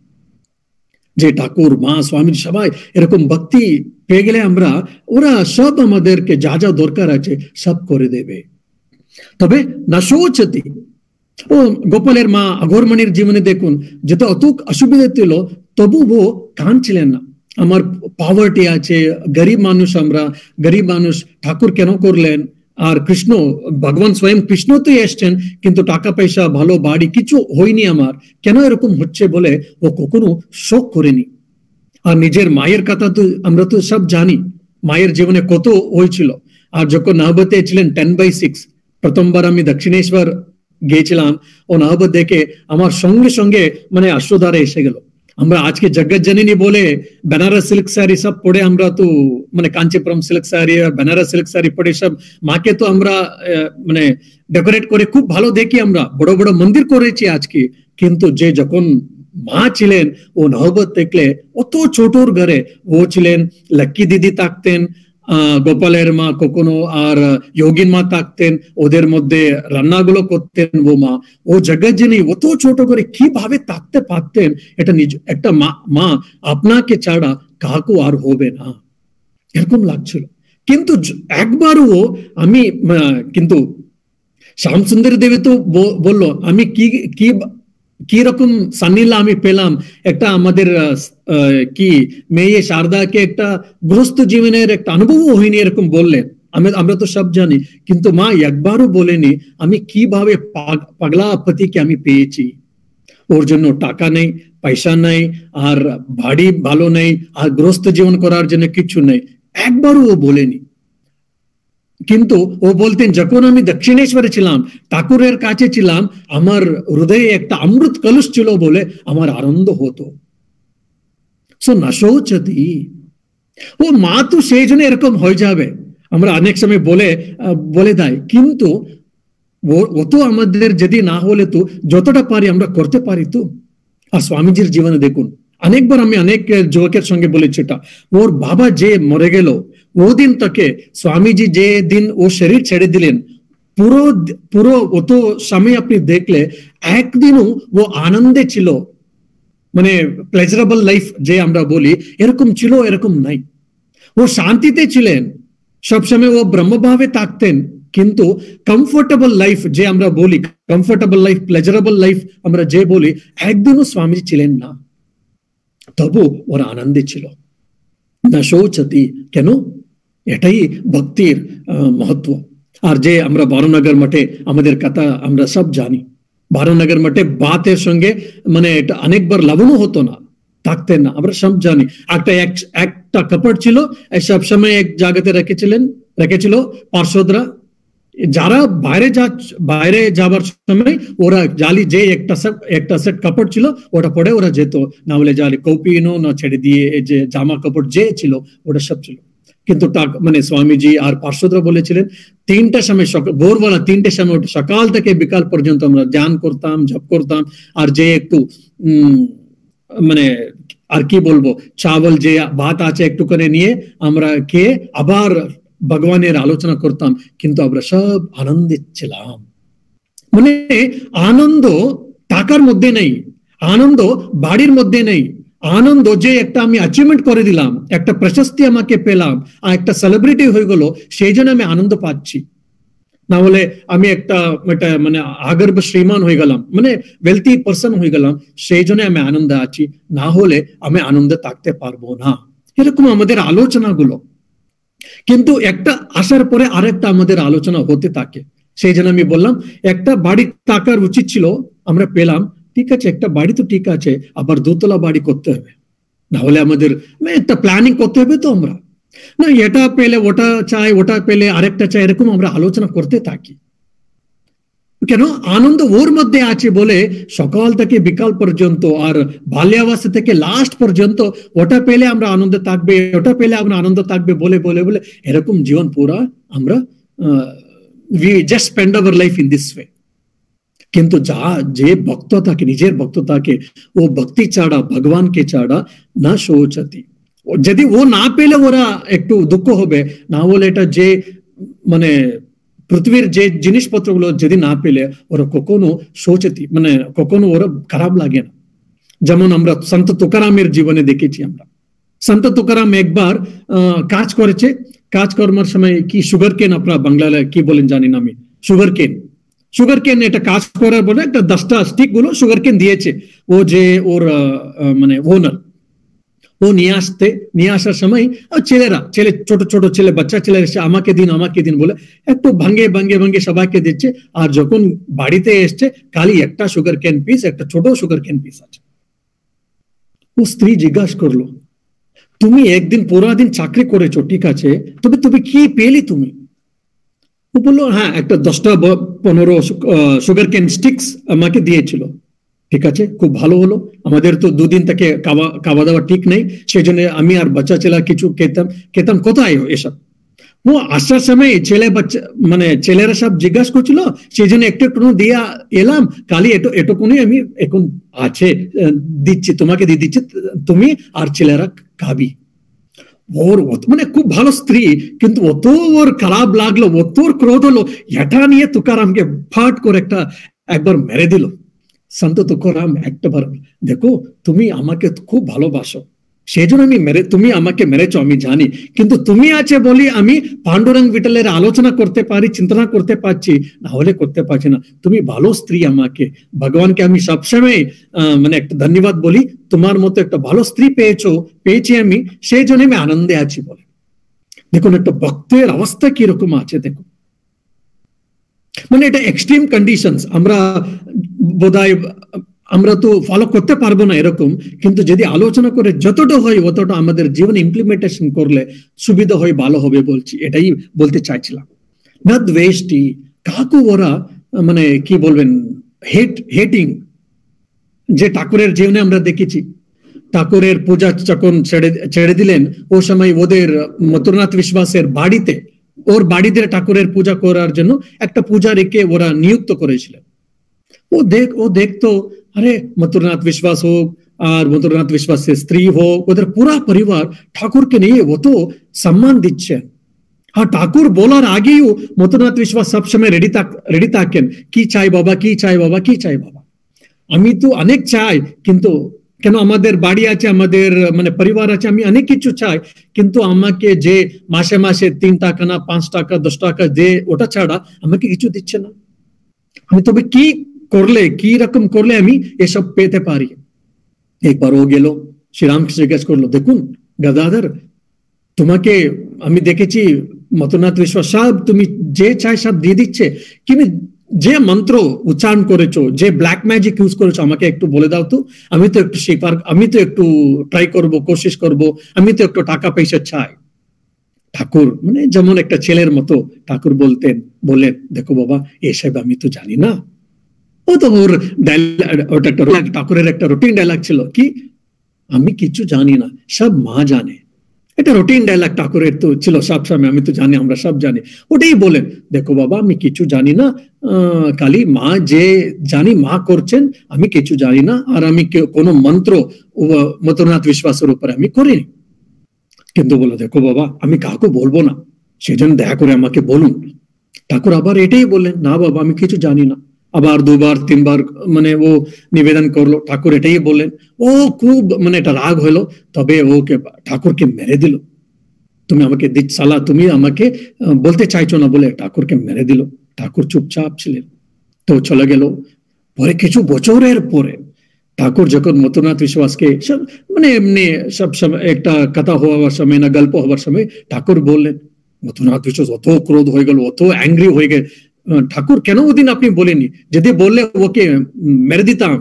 যে ঠাকুর, মা, স্বামী সবাই এরকম ভক্তি পেয়ে গেলে আমরা, ওরা সব আমাদেরকে যা যা দরকার আছে সব করে দেবে। তবে না শোচতি, ও গোপালের মা অঘোরমণির জীবনে দেখুন, যত অত অসুবিধা ছিল তবু ও কাঁদছিলেন না। আমার পাওয়ার্টি আছে, গরিব মানুষ, আমরা গরিব মানুষ, ঠাকুর কেন করলেন? আর কৃষ্ণ, ভগবান স্বয়ং কৃষ্ণ তো এসছেন, কিন্তু টাকা পয়সা, ভালো বাড়ি কিছু হয়নি আমার, কেন এরকম হচ্ছে বলে ও কখনো শোক করেনি। আর নিজের মায়ের কথা তো আমরা তো সব জানি, মায়ের জীবনে কত হয়েছিল। আর যখন নহবতে ছিলেন টেন বাই সিক্স, প্রথমবার আমি দক্ষিণেশ্বর গিয়েছিলাম, ও নহবত দেখে আমার সঙ্গে সঙ্গে মানে আশ্রুধারে এসে গেল। আমরা আজকে জগৎ জননী বলে বেনারস সিল্ক শাড়ি সব পড়ে, আমরা তো মানে কাঞ্চিপুরম সিল্ক শাড়ি, বেনারস সিল্ক শাড়ি পড়ে সব মাকে তো আমরা মানে ডেকোরেট করে খুব ভালো দেখি, আমরা বড় বড় মন্দির করেছি আজকে, কিন্তু যে যখন মা ছিলেন, ও নহবত দেখলে অত ছোটর ঘরে ও ছিলেন, লক্ষ্মী দিদি থাকতেন, আহ গোপালের মা কখনো, আর যোগিন মা থাকতেন, ওদের মধ্যে রান্নাগুলো করতেন ও মা। ও জগৎ যিনি অত ছোট করে কিভাবে থাকতে পারতেন, এটা নিজ একটা মা, মা আপনাকে ছাড়া কাকু আর হবে না, এরকম লাগছিল। কিন্তু একবারও আমি, কিন্তু শ্যামসুন্দর দেবী তো বললো, আমি কি কি কি রকম সান্নিলা আমি পেলাম, একটা আমাদের কি মেয়ে শারদাকে একটা গৃহস্থ জীবনের একটা অনুভব হয়নি, এরকম বললেন। আমি আমরা তো সব জানি, কিন্তু মা একবারও বলেনি আমি কিভাবে পাগলা পতিকে আমি পেয়েছি। ওর জন্য টাকা নেই, পয়সা নেই, আর বাড়ি ভালো নেই, আর গৃহস্থ জীবন করার জন্য কিছু নেই, একবারও ও বলেনি। কিন্তু ও বলতেন, যখন আমি দক্ষিণেশ্বরে ছিলাম, ঠাকুরের কাছে ছিলাম, আমার হৃদয়ে একটা অমৃত কলুষ ছিল বলে আমার আনন্দ হতো। সো না শৌচতি, ও মা তো সেই জন্য এরকম হয়ে যাবে, আমরা অনেক সময় বলে বলে দেয়, কিন্তু ও তো আমাদের যদি না হলে তো যতটা পারি আমরা করতে পারি তো। আর স্বামীজির জীবনে দেখুন, অনেকবার আমি অনেক যুবকের সঙ্গে বলেছি এটা, ওর বাবা যে মরে গেল, ও দিন থেকে স্বামীজি যে দিন ও শরীর ছেড়ে দিলেন, পুরো পুরো অত সময় আপনি দেখলে একদিনও ও আনন্দে ছিল, মানে প্লেজারেবল লাইফ যে আমরা বলি এরকম ছিল, এরকম নাই। ও শান্তিতে ছিলেন, সবসময় ও ব্রহ্মভাবে থাকতেন, কিন্তু কমফোর্টেবল লাইফ যে আমরা বলি, কমফোর্টেবল লাইফ, প্লেজারেবল লাইফ আমরা যে বলি, একদিনও স্বামীজি ছিলেন না। তবু ওরা আনন্দে ছিল, না শৌচতি। কেন? এটাই ভক্তির মহত্ব। আর যে আমরা বারোনগর মঠে আমাদের কথা আমরা সব জানি, বারোনগর মঠে বাতের সঙ্গে মানে এটা অনেকবার লবণও হতো না, থাকতেন না, আমরা সব জানি। একটা একটা কাপড় ছিল, সব সময় এক জায়গাতে রেখেছিলেন, রেখেছিল পার্শ্বদরা। যারা বাইরে যা বাইরে যাবার সময় ওরা জালি যে একটা একটা সেট কাপড় ছিল ওটা পরে ওরা যেত, না হলে জালি কৌপিনো না ছেড়ে দিয়ে যে জামা কাপড় যে ছিল ওটা সব ছিল। কিন্তু মানে স্বামীজি আর পার্শ্বদরা বলেছিলেন তিনটার সময়, ভোরবেলা তিনটের সময় সকাল থেকে বিকাল পর্যন্ত আমরা ধ্যান করতাম, জপ করতাম। আর যে একটু উম মানে আর কি বলবো, চাवल যে ভাত আছে একটুখানি নিয়ে আমরা খেয়ে আবার ভগবানের আলোচনা করতাম, কিন্তু আমরা সব আনন্দে ছিলাম। মানে আনন্দ টাকার মধ্যে নেই, আনন্দ বাড়ির মধ্যে নেই, আনন্দ যে একটা আমি অ্যাচিভমেন্ট করে দিলাম, একটা প্রশস্তি আমাকে পেলাম, আর একটা সেলিব্রিটি হয়ে গেল, সেই জন্য আমি আনন্দ পাচ্ছি। না হলে আমি একটা মানে আগর্ব শ্রীমান হয়ে গেলাম, মানে ওয়েলথি পার্সন হয়ে গেলাম, সেই জন্য আমি আনন্দে আছি, না হলে আমি আনন্দে থাকতে পারবো না। এরকম আমাদের আলোচনাগুলো। কিন্তু একটা আসার পরে আরেকটা আমাদের আলোচনা হতে থাকে। সেই জন্য আমি বললাম একটা বাড়ি থাকার উচিত ছিল, আমরা পেলাম, ঠিক আছে, একটা বাড়ি তো ঠিক আছে, আবার দোতলা বাড়ি করতে হবে, না হলে আমাদের একটা প্ল্যানিং করতে হবে। তো আমরা না এটা পেলে ওটা চাই, ওটা পেলে আরেকটা চাই, এরকম আমরা আলোচনা করতে থাকি। কেন? আনন্দ ওর মধ্যে আছে বলে সকাল থেকে বিকাল পর্যন্ত, আর বাল্যাবস্থা থেকে লাস্ট পর্যন্ত ওটা পেলে আমরা আনন্দ থাকবে, ওটা পেলে আমরা আনন্দ থাকবে বলে বলে বলে এরকম জীবন পুরা আমরা we just spend our life in this way. কিন্তু যা যে ভক্ত থাকে, নিজের ভক্ত থাকে, ও ভক্তি ছাড়া ভগবানকে ছাড়া না শৌচতি। যদি ও না পেলে ওরা একটু দুঃখ হবে, না হলে এটা যে মানে পৃথিবীর যে জিনিসপত্রগুলো যদি না পেলে ওরা কখনো শৌচতি, মানে কখনো ওরা খারাপ লাগে না। যেমন আমরা সন্ত তুকারামের জীবনে দেখেছি, আমরা সন্ত তুকারাম একবার কাজ করেছে, কাজ করার সময় কি সুগার কেন, আপনারা বাংলায় কি বলেন জানি না আমি, সুগার কেন, সুগার কেন এটা কাজ করার বলে একটা দশটা স্টিক গুলো সুগার কেন দিয়েছে ও যে ওর মানে ওনার, ও নিয়ে আসতে নিয়ে আসার সময় ছেলেরা ছেলে ছোট ছোট ছেলে বাচ্চা ছেলেরা এসে আমাকে দিন আমাকে দিন বলে একটু ভাঙ্গে ভাঙ্গে ভাঙ্গে সবাইকে দিচ্ছে। আর যখন বাড়িতে এসছে খালি একটা সুগার কেন পিস, একটা ছোট সুগার কেন পিস আছে। ও স্ত্রী জিজ্ঞাসা করলো, তুমি একদিন পুরা দিন চাকরি করেছো, ঠিক আছে, তবে তুমি কি পেলি তুমি? ও বললো হ্যাঁ একটা দশটা পনেরো সুগার কেন স্টিক্স আমাকে দিয়েছিল। ঠিক আছে, খুব ভালো হলো, আমাদের তো দুদিন থেকে খাওয়া খাওয়া দাওয়া ঠিক নেই, সেই জন্য আমি আর বাচ্চা ছেলে কিছু খেতাম খেতাম কোথায় এসব। ও আসার সময় ছেলে বাচ্চা মানে ছেলেরা সব জিজ্ঞাসা করছিল, সেই জন্য একটু একটু দিয়ে এলাম, খালি এটু এটুকুনি আমি এখন আছে দিচ্ছি, তোমাকে দিয়ে দিচ্ছি, তুমি আর ছেলেরা খাবি। ওর মানে খুব ভালো স্ত্রী, কিন্তু অত ওর খারাপ লাগলো, অত ওর ক্রোধ হলো, এটা নিয়ে তুকারামকে ফাট করে একটা একবার মেরে দিল। সন্ত তুকারাম একটাবার, দেখো তুমি আমাকে খুব ভালোবাসো, সেই জন্য আমি মেরে, তুমি আমাকে মেরেছো আমি জানি, কিন্তু তুমি আছে বলি আমি পাণ্ডুরঙ্গ বিঠলের আলোচনা করতে পারি, চিন্তা করতে পারছি, না হলে করতে পারছি না। তুমি ভালো স্ত্রী, আমাকে ভগবানকে আমি সবসময় মানে একটা ধন্যবাদ বলি, তোমার মতো একটা ভালো স্ত্রী পেয়েছো পেয়েছি আমি, সেই জন্য আমি আনন্দে আছি বলে। দেখুন একটা ভক্তের অবস্থা কিরকম আছে, দেখুন মানে এটা এক্সট্রিম কন্ডিশনস, আমরা বোধহয় আমরা তো ফলো করতে পারবো না এরকম, কিন্তু যদি আলোচনা করে যতটা হয় অতটা আমাদের জীবনে ইমপ্লিমেন্টেশন করলে সুবিধা হয়, ভালো হবে বলছি, এটাই বলতে চাইছিলাম। না দ্বেষ্টি, কাকু ওরা মানে কি বলবেন হেট হেটিং, যে ঠাকুরের জীবনে আমরা দেখেছি, ঠাকুরের পূজা যখন ছেড়ে ছেড়ে দিলেন, ও সময় ওদের মথুরানাথ বিশ্বাসের বাড়িতে, ওর বাড়িতে ঠাকুরের পূজা করার জন্য একটা পূজারীকে ওরা নিযুক্ত করেছিলেন। ও দেখ ও দেখতো আরে মথুরানাথ বিশ্বাস হোক আর মথুরানাথ বিশ্বাসের স্ত্রী হোক, ওদের পুরা পরিবার ঠাকুরকে নিয়ে অত সম্মান দিচ্ছেন। আর ঠাকুর বলার আগেও মথুরানাথ বিশ্বাস সবসময় রেডি থাক রেডি থাকেন, কি চাই বাবা, কি চাই বাবা, কি চাই বাবা। আমি তো অনেক চাই, কিন্তু কেন আমাদের বাড়ি আছে, আমাদের মানে পরিবার আছে, আমি অনেক কিছু চাই, কিন্তু আমাকে যে মাসে মাসে তিন টাকা না পাঁচ টাকা দশ টাকা যে ওটা ছাড়া আমাকে কিছু দিচ্ছে না। আমি তবে কি করলে, কি রকম করলে আমি এসব পেতে পারি? একবার ও গেল, শ্রীরামকৃষ্ণ জিজ্ঞেস করলো, দেখুন গদাধর, তোমাকে আমি দেখেছি মতনাথ বিশ্বাস সব তুমি যে চাই সব দিয়ে দিচ্ছে, কিন্তু যে মন্ত্র উচ্চারণ করেছো, যে ব্ল্যাক ম্যাজিক ইউজ করেছো, আমাকে একটু বলে দাও তো, আমি তো একটু শেখার, আমি তো একটু ট্রাই করব, কোশিশ করব, আমি তো একটু টাকা পয়সা চাই। ঠাকুর মানে যেমন একটা ছেলের মতো ঠাকুর বলতেন, বলেন দেখো বাবা এসব আমি তো জানি না। ও তো ওর ওটা একটা ঠাকুরের একটা রুটিন ডায়লগ ছিল, কি আমি কিছু জানি না, সব মা জানে। এটা রুটিন ডায়লগ ঠাকুরের তো ছিল সব সময়, আমি তো জানি, আমরা সব জানি। ওটাই বলেন, দেখো বাবা আমি কিছু জানি না, খালি মা যে জানি মা করছেন, আমি কিছু জানি না, আর আমি কোনো মন্ত্র মতনাথ বিশ্বাসের উপরে আমি করিনি। কিন্তু বলো দেখো বাবা আমি কাউকে বলবো না, সেজন্য দয়া করে আমাকে বলুন। ঠাকুর আবার এটাই বললেন, না বাবা আমি কিছু জানি না। আবার দুবার তিনবার মানে ও নিবেদন করলো, ঠাকুর এটাই বললেন। ও খুব মানে এটা রাগ হলো, তবে ওকে ঠাকুরকে মেরে দিল। তুমি আমাকে সালা, তুমি আমাকে বলতে চাইছো না বলে ঠাকুরকে মেরে দিল। ঠাকুর চুপচাপ ছিলেন, তো চলে গেল। পরে কিছু বছরের পরে ঠাকুর যখন মতনাথ বিশ্বাসকে সব মানে এমনি সব সময় একটা কথা হওয়ার সময় না গল্প হওয়ার সময় ঠাকুর বললেন, মতনাথ বিশ্বাস অত ক্রোধ হয়ে গেল, অত অ্যাংরি হয়ে গেল, ঠাকুর কেন ওদিন আপনি বলেনি, যদি বললে ওকে মেরে দিতাম।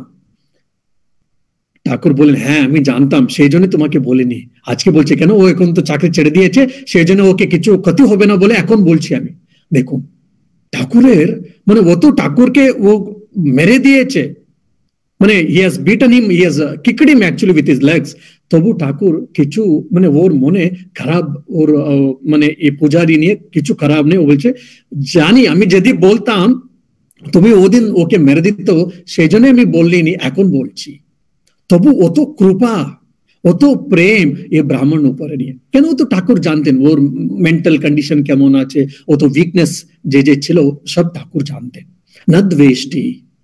ঠাকুর বলেন, হ্যাঁ আমি জানতাম, সেই জন্য তোমাকে বলিনি, আজকে বলছে কেন, ও এখন তো চাকরি ছেড়ে দিয়েছে, সেই জন্য ওকে কিছু ক্ষতি হবে না বলে এখন বলছি আমি। দেখুন ঠাকুরের মানে ও তো ঠাকুরকে ও মেরে দিয়েছে, মানে he has beaten him, he has kicked him actually with his legs, তবু ঠাকুর কিছু মানে ওর মনে খারাপ, ওর মানে এই পূজারি নিয়ে কিছু খারাপ নেই। ও বলছে জানি, আমি যদি বলতাম তুমি ওদিন ওকে মেরে দিত, সেই জন্য আমি বললিনি, এখন বলছি। তবু অত কৃপা, অত প্রেম এ ব্রাহ্মণ উপরে নিয়ে। কেন, তো ঠাকুর জানতেন ওর মেন্টাল কন্ডিশন কেমন আছে, অত উইকনেস যে যে ছিল সব ঠাকুর জানতেন। নদ্বেষ্টি।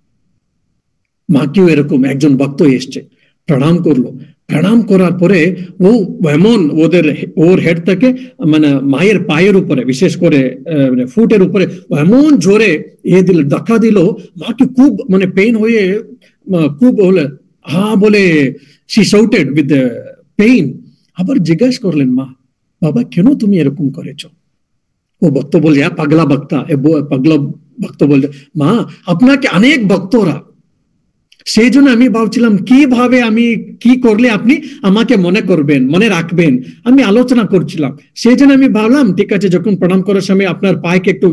মাকেও এরকম একজন ভক্ত এসছে, প্রণাম করলো, প্রণাম করার পরে ও এমন ওদের ওর হেড থেকে মানে মায়ের পায়ের উপরে, বিশেষ করে ফুটের উপরে এমন জোরে এ দিল, ধাক্কা দিল, মাকে খুব মানে পেইন হয়ে খুব হলে হা বলে she shouted with the pain। আবার জিজ্ঞাসা করলেন, মা বাবা কেন তুমি এরকম করেছো? ও ভক্ত বলছে, পাগলা ভক্তা, পাগলা ভক্ত বলছে, মা আপনাকে অনেক ভক্তরা, সেই জন্য আমি ভাবছিলাম কিভাবে আমি কি করলে আপনি আমাকে মনে করবেন, মনে রাখবেন, আমি আলোচনা করছিলাম। সেই জন্য আমি ভাবলাম ঠিক আছে, যখন প্রণাম করার সময় আপনার পায়েকে একটু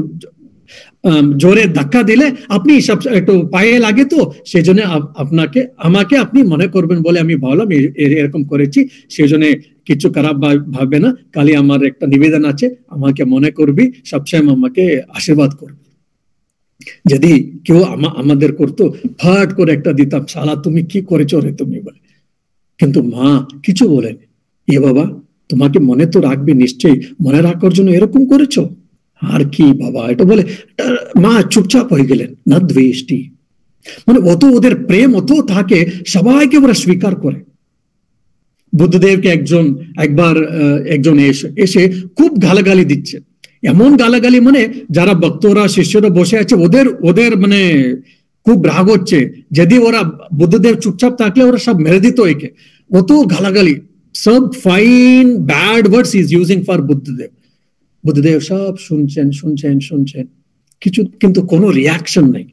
জোরে ধাক্কা দিলে আপনি সব একটু পায়ে লাগে, তো সেই জন্য আপনাকে আমাকে আপনি মনে করবেন বলে আমি ভাবলাম এরকম করেছি। সেই জন্য কিছু খারাপ ভাববে না, খালি আমার একটা নিবেদন আছে, আমাকে মনে করবি, সবসময় আমাকে আশীর্বাদ করবি। যদি কেউ আমাদের করতো, ফাট করে একটা দিতাম, শালা তুমি কি করেছো রে তুমি বলে। কিন্তু মা কিছু বলেনি, এ বাবা তোমাকে মনে তো রাখবে নিশ্চয়ই, মনে রাখার জন্য এরকম করেছো, আর কি বাবা এটা বলে মা চুপচাপ হয়ে গেলেন। না দ্বেষ্টি মানে অত ওদের প্রেম অত থাকে, সবাইকে ওরা স্বীকার করে। বুদ্ধদেবকে একজন একবার একজন এসে এসে খুব গালাগালি দিচ্ছে, এমন গালাগালি মানে যারা ভক্তরা শিষ্যরা বসে আছে ওদের ওদের মানে খুব রাগ হচ্ছে, যদি ওরা বুদ্ধদেব চুপচাপ থাকলে ওরা সব মেরে দিত একে। অত গালাগালি, সব fine bad words is using for Buddhadeb. Buddhadeb সব শুনছেন শুনছেন শুনছেন কিছু, কিন্তু কোনো রিয়াকশন নাই।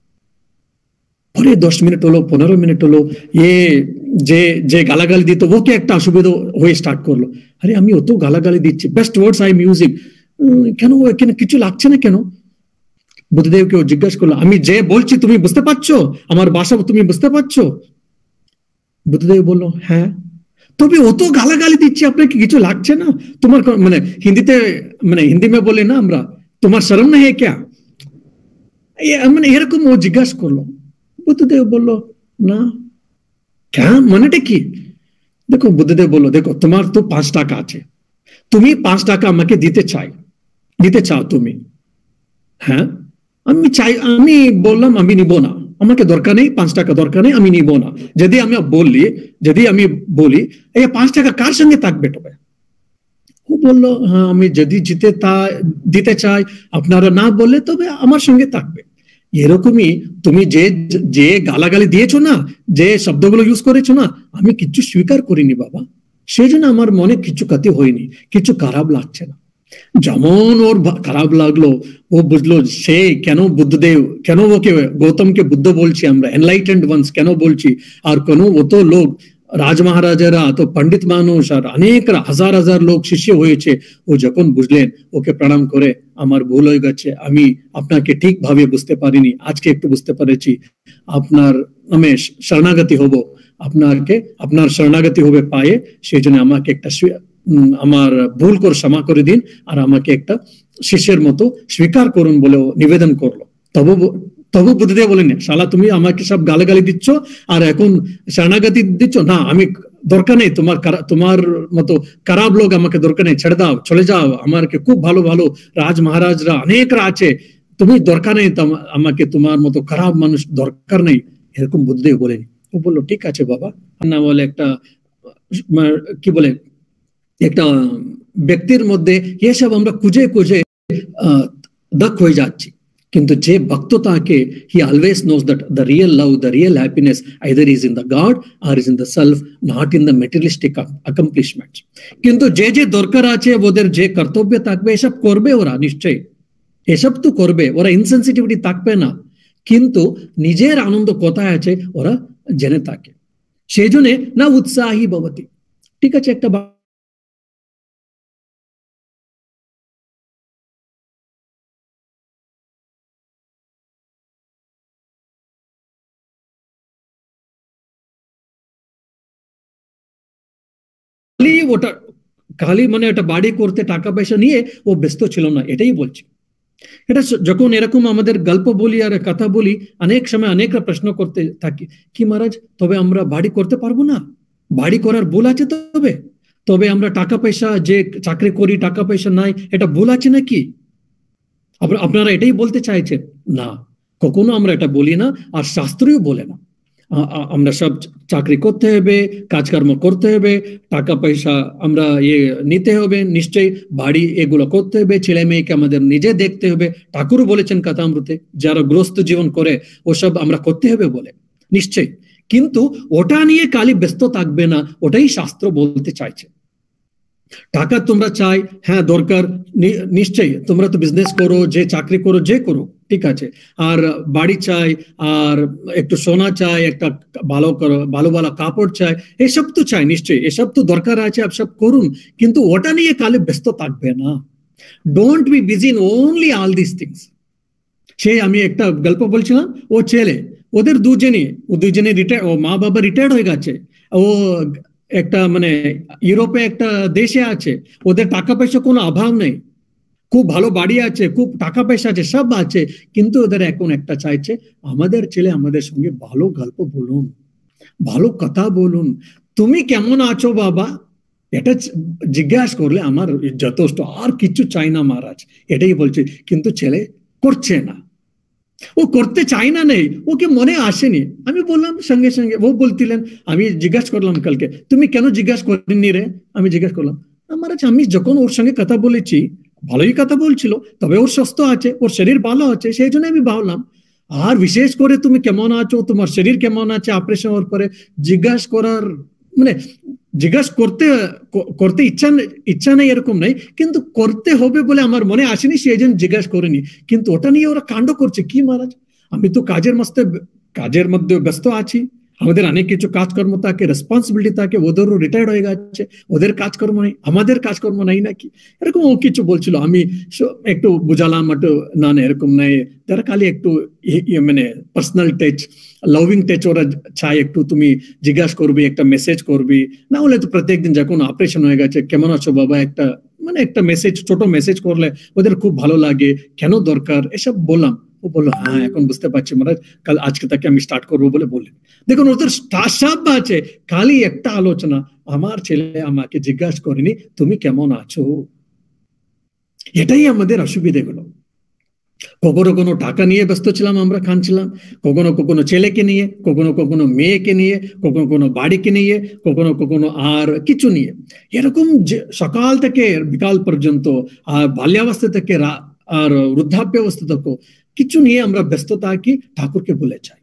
পরে দশ মিনিট হলো, পনেরো মিনিট হলো, এ যে যে গালাগালি দিত ওকে একটা অসুবিধা হয়ে স্টার্ট করলো, আরে আমি অত গালাগালি দিচ্ছি, best words I am using, কেন এখানে কিছু লাগছে না কেন? বুদ্ধদেবকে জিজ্ঞাসা করলো, আমি যে বলছি তুমি বুঝতে পারছো, আমার ভাষা তুমি বুঝতে পারছো? বুদ্ধদেব বললো, হ্যাঁ। তবে অত গালাগালি দিচ্ছি, আপনাকে কিছু লাগছে না? তোমার মানে হিন্দিতে মানে হিন্দি মে বলে না আমরা, তোমার শরম না হে ক্যা, মানে এরকম ও জিজ্ঞাসা করলো। বুদ্ধদেব বললো, না। ক্যা মানেটা কি? দেখো বুদ্ধদেব বললো, দেখো তোমার তো পাঁচ টাকা আছে, তুমি পাঁচ টাকা আমাকে দিতে চাই দিতে চাও তুমি? হ্যাঁ। আমি চাই, আমি বললাম আমি নিব না, আমাকে দরকার নেই, পাঁচ টাকা দরকার নেই, আমি নিব না। যদি আমি বললি যদি আমি বলি এই পাঁচ টাকা কার সঙ্গে থাকবে, তবে ও বললো হ্যাঁ আমি যদি জিতে তা দিতে চাই, আপনারা না বললে তবে আমার সঙ্গে থাকবে। এরকমই তুমি যে যে গালাগালি দিয়েছো না, যে শব্দগুলো ইউজ করেছো না, আমি কিছু স্বীকার করিনি বাবা, সেই জন্য আমার মনে কিছু ক্ষতি হয়নি, কিছু খারাপ লাগছে না। যেমন ওর খারাপ লাগলো, ও বুঝলো সে কেন বুদ্ধদেব, কেন ওকে গৌতমকে বুদ্ধ বলছি আমরা, এনলাইটেন্ড ওয়ান্স কেন বলছি, আর কেন ও তো লোক রাজ মহারাজারা তো পণ্ডিত মানুষ, আর অনেক হাজার হাজার লোক শিষ্য হয়েছে। ও যখন বুঝলেন, ওকে প্রণাম করে আমার ভুল হয়ে গেছে, আমি আপনাকে ঠিকভাবে বুঝতে পারিনি, আজকে একটু বুঝতে পেরেছি, আপনার আমি শরণাগতি হব, আপনাকে আপনার শরণাগতি হবে পায়ে, সেই জন্য আমাকে একটা আমার ভুল করে ক্ষমা করে দিন, আর আমাকে একটা শিষ্যের মতো স্বীকার করুন বলে নিবেদন করলো। তবু তবু বুদ্ধদেব বলেন, শালা তুমি আমাকে সব গালাগালি দিচ্ছ আর এখন শরণাগতি দিচ্ছ না, আমি দরকার নেই তোমার, তোমার মতো খারাপ লোক আমাকে দরকার নেই, ছেড়ে দাও, চলে যাও, আমাকে খুব ভালো ভালো রাজ মহারাজরা অনেকরা আছে, তুমি দরকার নেই আমাকে, তোমার মতো খারাপ মানুষ দরকার নেই, এরকম বুদ্ধদেব বলেনি। ও বললো ঠিক আছে বাবা, না বলে একটা কি বলে একটা ব্যক্তির মধ্যে এসব আমরা খুঁজে খুঁজে দক্ষ হয়ে যাচ্ছি, কিন্তু যে ভক্ত তাকে he always knows that the real love, the real happiness either is in the god or is in the self, not in the materialistic accomplishments. কিন্তু যে যে দরকার আছে, ওদের যে কর্তব্য থাকবে এসব করবে ওরা, নিশ্চয়ই এসব তো করবে, ওরা ইনসেনসিটিভিটি থাকবে না, কিন্তু নিজের আনন্দ কোথায় আছে ওরা জেনে থাকে, সেই জন্য না উৎসাহী ভবতি। ঠিক আছে, একটা ওটা খালি মানে একটা বাড়ি করতে টাকা পয়সা নিয়ে ও ব্যস্ত ছিল না, এটাই বলছি। এটা যখন এরকম আমাদের গল্প বলি আর কথা বলি, অনেক সময় অনেকরা প্রশ্ন করতে থাকি, কি মহারাজ তবে আমরা বাড়ি করতে পারবো না, বাড়ি করার ভুল আছে তবে তবে আমরা টাকা পয়সা যে চাকরি করি টাকা পয়সা নাই, এটা ভুল আছে নাকি? আপনারা এটাই বলতে চাইছেন? না, কখনো আমরা এটা বলি না, আর শাস্ত্রীয় বলে না। আমরা সব চাকরি করতে হবে, কাজকর্ম করতে হবে, টাকা পয়সা আমরা ইয়ে নিতে হবে, নিশ্চয়ই বাড়ি এগুলো করতে হবে, ছেলে মেয়েকে আমাদের নিজে দেখতে হবে, ঠাকুর বলেছেন কথামৃতে যারা গৃহস্থ জীবন করে ওসব আমরা করতে হবে বলে, নিশ্চয়ই। কিন্তু ওটা নিয়ে খালি ব্যস্ত থাকবে না, ওটাই শাস্ত্র বলতে চাইছে। টাকা তোমরা চাই, হ্যাঁ দরকার, নিশ্চয়ই তোমরা তো বিজনেস করো, যে চাকরি করো, যে করো, ঠিক আছে, আর বাড়ি চাই, আর একটু সোনা চাই, একটা ভালো ভালো ভালো কাপড় চাই, এসব তো চাই, নিশ্চয়ই এসব তো দরকার আছে, সব করুন, কিন্তু ওটা নিয়ে কালে ব্যস্ত থাকবে না। Don't be busy in only all this things. সে আমি একটা গল্প বলছিলাম, ও ছেলে, ওদের দুজনে ও দুজনে রিটায়ার, ও মা বাবা রিটায়ার্ড হয়ে গেছে, ও একটা মানে ইউরোপে একটা দেশে আছে, ওদের টাকা পয়সা কোনো অভাব নেই, খুব ভালো বাড়ি আছে, খুব টাকা পয়সা আছে, সব আছে, কিন্তু ওদের এখন একটা চাইছে, আমাদের ছেলে আমাদের সঙ্গে ভালো গল্প বলুন, ভালো কথা বলুন, তুমি কেমন আছো বাবা, এটা জিজ্ঞাসা করলে আমার যথেষ্ট, আর কিছু চাই না মহারাজ, এটাই বলছে। কিন্তু ছেলে করছে না, ও করতে চায় না, নেই, ওকে মনে আসেনি। আমি বললাম সঙ্গে সঙ্গে, ও বলতিলেন, আমি জিজ্ঞাসা করলাম কালকে, তুমি কেন জিজ্ঞাসা করেননি রে? আমি জিজ্ঞাসা করলাম, মহারাজ আমি যখন ওর সঙ্গে কথা বলেছি ভালোই কথা বলছিল, তবে ওর সুস্থ আছে, ওর শরীর ভালো আছে, সেই জন্য আমি ভাবলাম, আর বিশেষ করে তুমি কেমন আছো, তোমার শরীর কেমন আছে, অপারেশন হওয়ার পরে জিজ্ঞাসা করার মানে জিজ্ঞাসা করতে করতে ইচ্ছা ইচ্ছা নেই এরকম নেই, কিন্তু করতে হবে বলে আমার মনে আসেনি, সেই জন্য জিজ্ঞাসা করিনি। কিন্তু ওটা নিয়ে ওরা কাণ্ড করছে, কি মহারাজ আমি তো কাজের মধ্যে কাজের মধ্যে ব্যস্ত আছি, আমাদের অনেক কিছু কাজকর্ম থাকে, রেসপন্সিবিলিটি থাকে, ওদেরও রিটায়ার্ড হয়ে গেছে, ওদের কাজকর্ম নেই, আমাদের কাজকর্ম নেই নাকি, এরকম ও কিছু বলছিল। আমি একটু বুঝালাম, একটু না না এরকম নেই, তারা খালি একটু মানে পার্সোনাল টাচ, লাভিং টাচ ওরা চাই, একটু তুমি জিজ্ঞাসা করবি, একটা মেসেজ করবি, না হলে তো প্রত্যেকদিন যখন অপারেশন হয়ে গেছে, কেমন আছো বাবা, একটা মানে একটা মেসেজ, ছোট মেসেজ করলে ওদের খুব ভালো লাগে, কেন দরকার, এসব বললাম। ও বললো হ্যাঁ এখন বুঝতে পারছি মহারাজ, কাল আজকে থেকে আমি স্টার্ট করবো বলে বললেন। দেখুন ওদের সব আছে, খালি একটা আলোচনা, আমার ছেলে আমাকে জিজ্ঞাসা করেনি তুমি কেমন আছো, এটাই আমাদের অসুবিধেগুলো। কখনো কোনো টাকা নিয়ে ব্যস্ত ছিলাম, আমরা কাঁদছিলাম, কখনো কখনো ছেলেকে নিয়ে, কখনো কখনো মেয়েকে নিয়ে, কখনো কোনো বাড়িকে নিয়ে, কখনো কখনো আর কিছু নিয়ে, এরকম সকাল থেকে বিকাল পর্যন্ত, আর বাল্যাবস্থা থেকে আর বৃদ্ধাপ্যাবস্থা থেকে কিছু নিয়ে আমরা ব্যস্ত থাকি, ঠাকুরকে ভুলে যাই।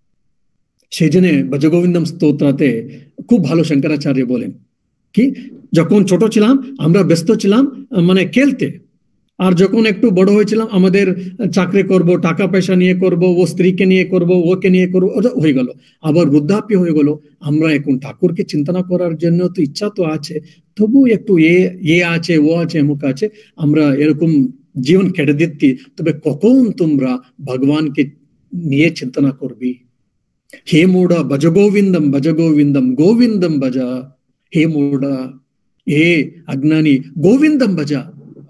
সেই জন্য ভজগোবিন্দম স্তোত্রাতে খুব ভালো শঙ্করাচার্য বলেন কি, যখন ছোট ছিলাম আমরা ব্যস্ত ছিলাম মানে খেলতে, আর যখন একটু বড় হয়েছিলাম আমাদের চাকরি করব, টাকা পয়সা নিয়ে করব, ও স্ত্রীকে নিয়ে করব, ওকে নিয়ে করবো, ওটা হয়ে গেল। আবার বৃদ্ধাপ্য হয়ে গেল, আমরা এখন ঠাকুরকে চিন্তা করার জন্য তো ইচ্ছা তো আছে, তবু একটু এ এ আছে, ও আছে, অমুক আছে, আমরা এরকম জীবন কেটে দিচ্ছি। তবে কখন তোমরা ভগবানকে নিয়ে চিন্তা করবি? হে मूढ़ा भज गोविंदम भज गोविंदम गोविंदम भजा, हे मूढ़ा, हे अज्ञानी, गोविंदम भजा,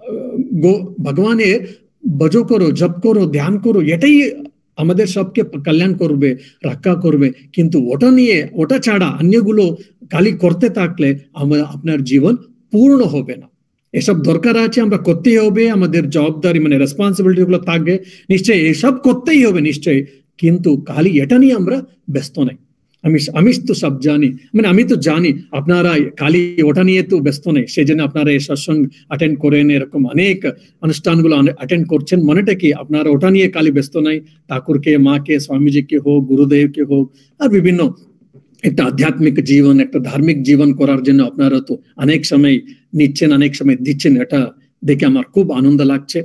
গো ভগবানের ভজো করো, জপ করো, ধ্যান করো, এটাই আমাদের সবকে কল্যাণ করবে, রক্ষা করবে। কিন্তু ওটা নিয়ে, ওটা ছাড়া অন্যগুলো খালি করতে থাকলে আমরা আপনার জীবন পূর্ণ হবে না। এসব দরকার আছে, আমরা করতেই হবে, আমাদের জবাবদারি মানে রেসপন্সিবিলিটি গুলো থাকবে, নিশ্চয়ই এসব করতেই হবে নিশ্চয়ই, কিন্তু খালি এটা নিয়ে আমরা ব্যস্ত নাই। আমি আমি তো সব জানি, মানে আমি তো জানি আপনারা খালি ওটা নিয়ে তো ব্যস্ত নেই, সেই জন্য আপনারা এই সৎসঙ্গ অ্যাটেন্ড করেন, এরকম অনেক অনুষ্ঠানগুলো অ্যাটেন্ড করছেন, মনেটা কি আপনারা ওটা নিয়ে খালি ব্যস্ত নাই, ঠাকুরকে, মাকে, স্বামীজিকে হোক, গুরুদেবকে হোক, আর বিভিন্ন একটা আধ্যাত্মিক জীবন, একটা ধার্মিক জীবন করার জন্য আপনারা তো অনেক সময় নিচ্ছেন, অনেক সময় দিচ্ছেন, এটা দেখে আমার খুব আনন্দ লাগছে।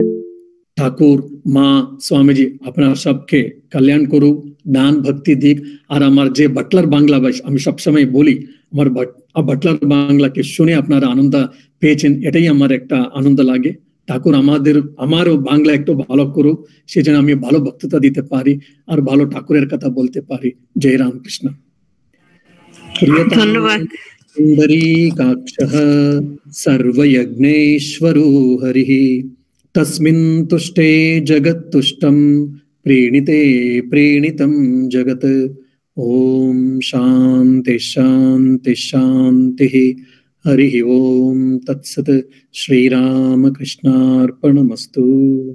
ঠাকুর, মা, স্বামীজি আপনার সবকে কল্যাণ করুক, জ্ঞান ভক্তি দিক। আর আমার যে বাটলার বাংলা আমি সবসময় বলি, আমার বাটলার বাংলাকে শুনে আপনারা আনন্দ পেয়েছেন, এটাই আমার একটা আনন্দ লাগে। ঠাকুর আমাদের আমারও বাংলা একটু ভালো করুক, সেজন্য আমি ভালো বক্তৃতা দিতে পারি আর ভালো ঠাকুরের কথা বলতে পারি। জয় রামকৃষ্ণ। ধন্যবাদ। পুণ্ডরীকাক্ষঃ সর্বযজ্ঞেশ্বরো হরিঃ, তস্মিन् তুষ্টে জগত্তুষ্টং, প্রেণিতে প্রেণিতং জগৎ। ওম শান্তি শান্তি শান্তি। হরি ওম তৎসৎ। শ্রীরামকৃষ্ণার্পণমস্তু।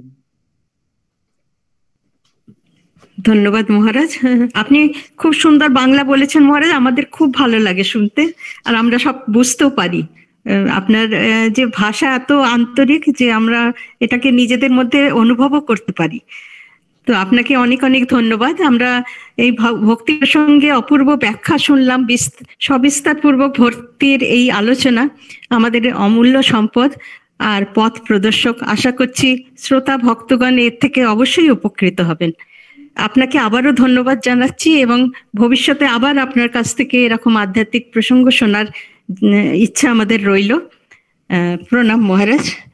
ধন্যবাদ মহারাজ, আপনি খুব সুন্দর বাংলা বলেছেন মহারাজ, আমাদের খুব ভালো লাগে শুনতে, আর আমরা সব বুঝতেও পারি। আপনার যে ভাষা এত আন্তরিক যে আমরা এটাকে নিজেদের মধ্যে অনুভবও করতে পারি। তো আপনাকে অনেক অনেক ধন্যবাদ। আমরা এই ভক্তি প্রসঙ্গে অপূর্ব ব্যাখ্যা শুনলাম, সবিস্তার পূর্বক ভক্তির এই আলোচনা আমাদের অমূল্য সম্পদ আর পথ প্রদর্শক। আশা করছি শ্রোতা ভক্তগণ এর থেকে অবশ্যই উপকৃত হবেন। আপনাকে আবারও ধন্যবাদ জানাচ্ছি এবং ভবিষ্যতে আবার আপনার কাছ থেকে এরকম আধ্যাত্মিক প্রসঙ্গ শোনার ইচ্ছা আমাদের রইল। প্রণাম মহারাজ।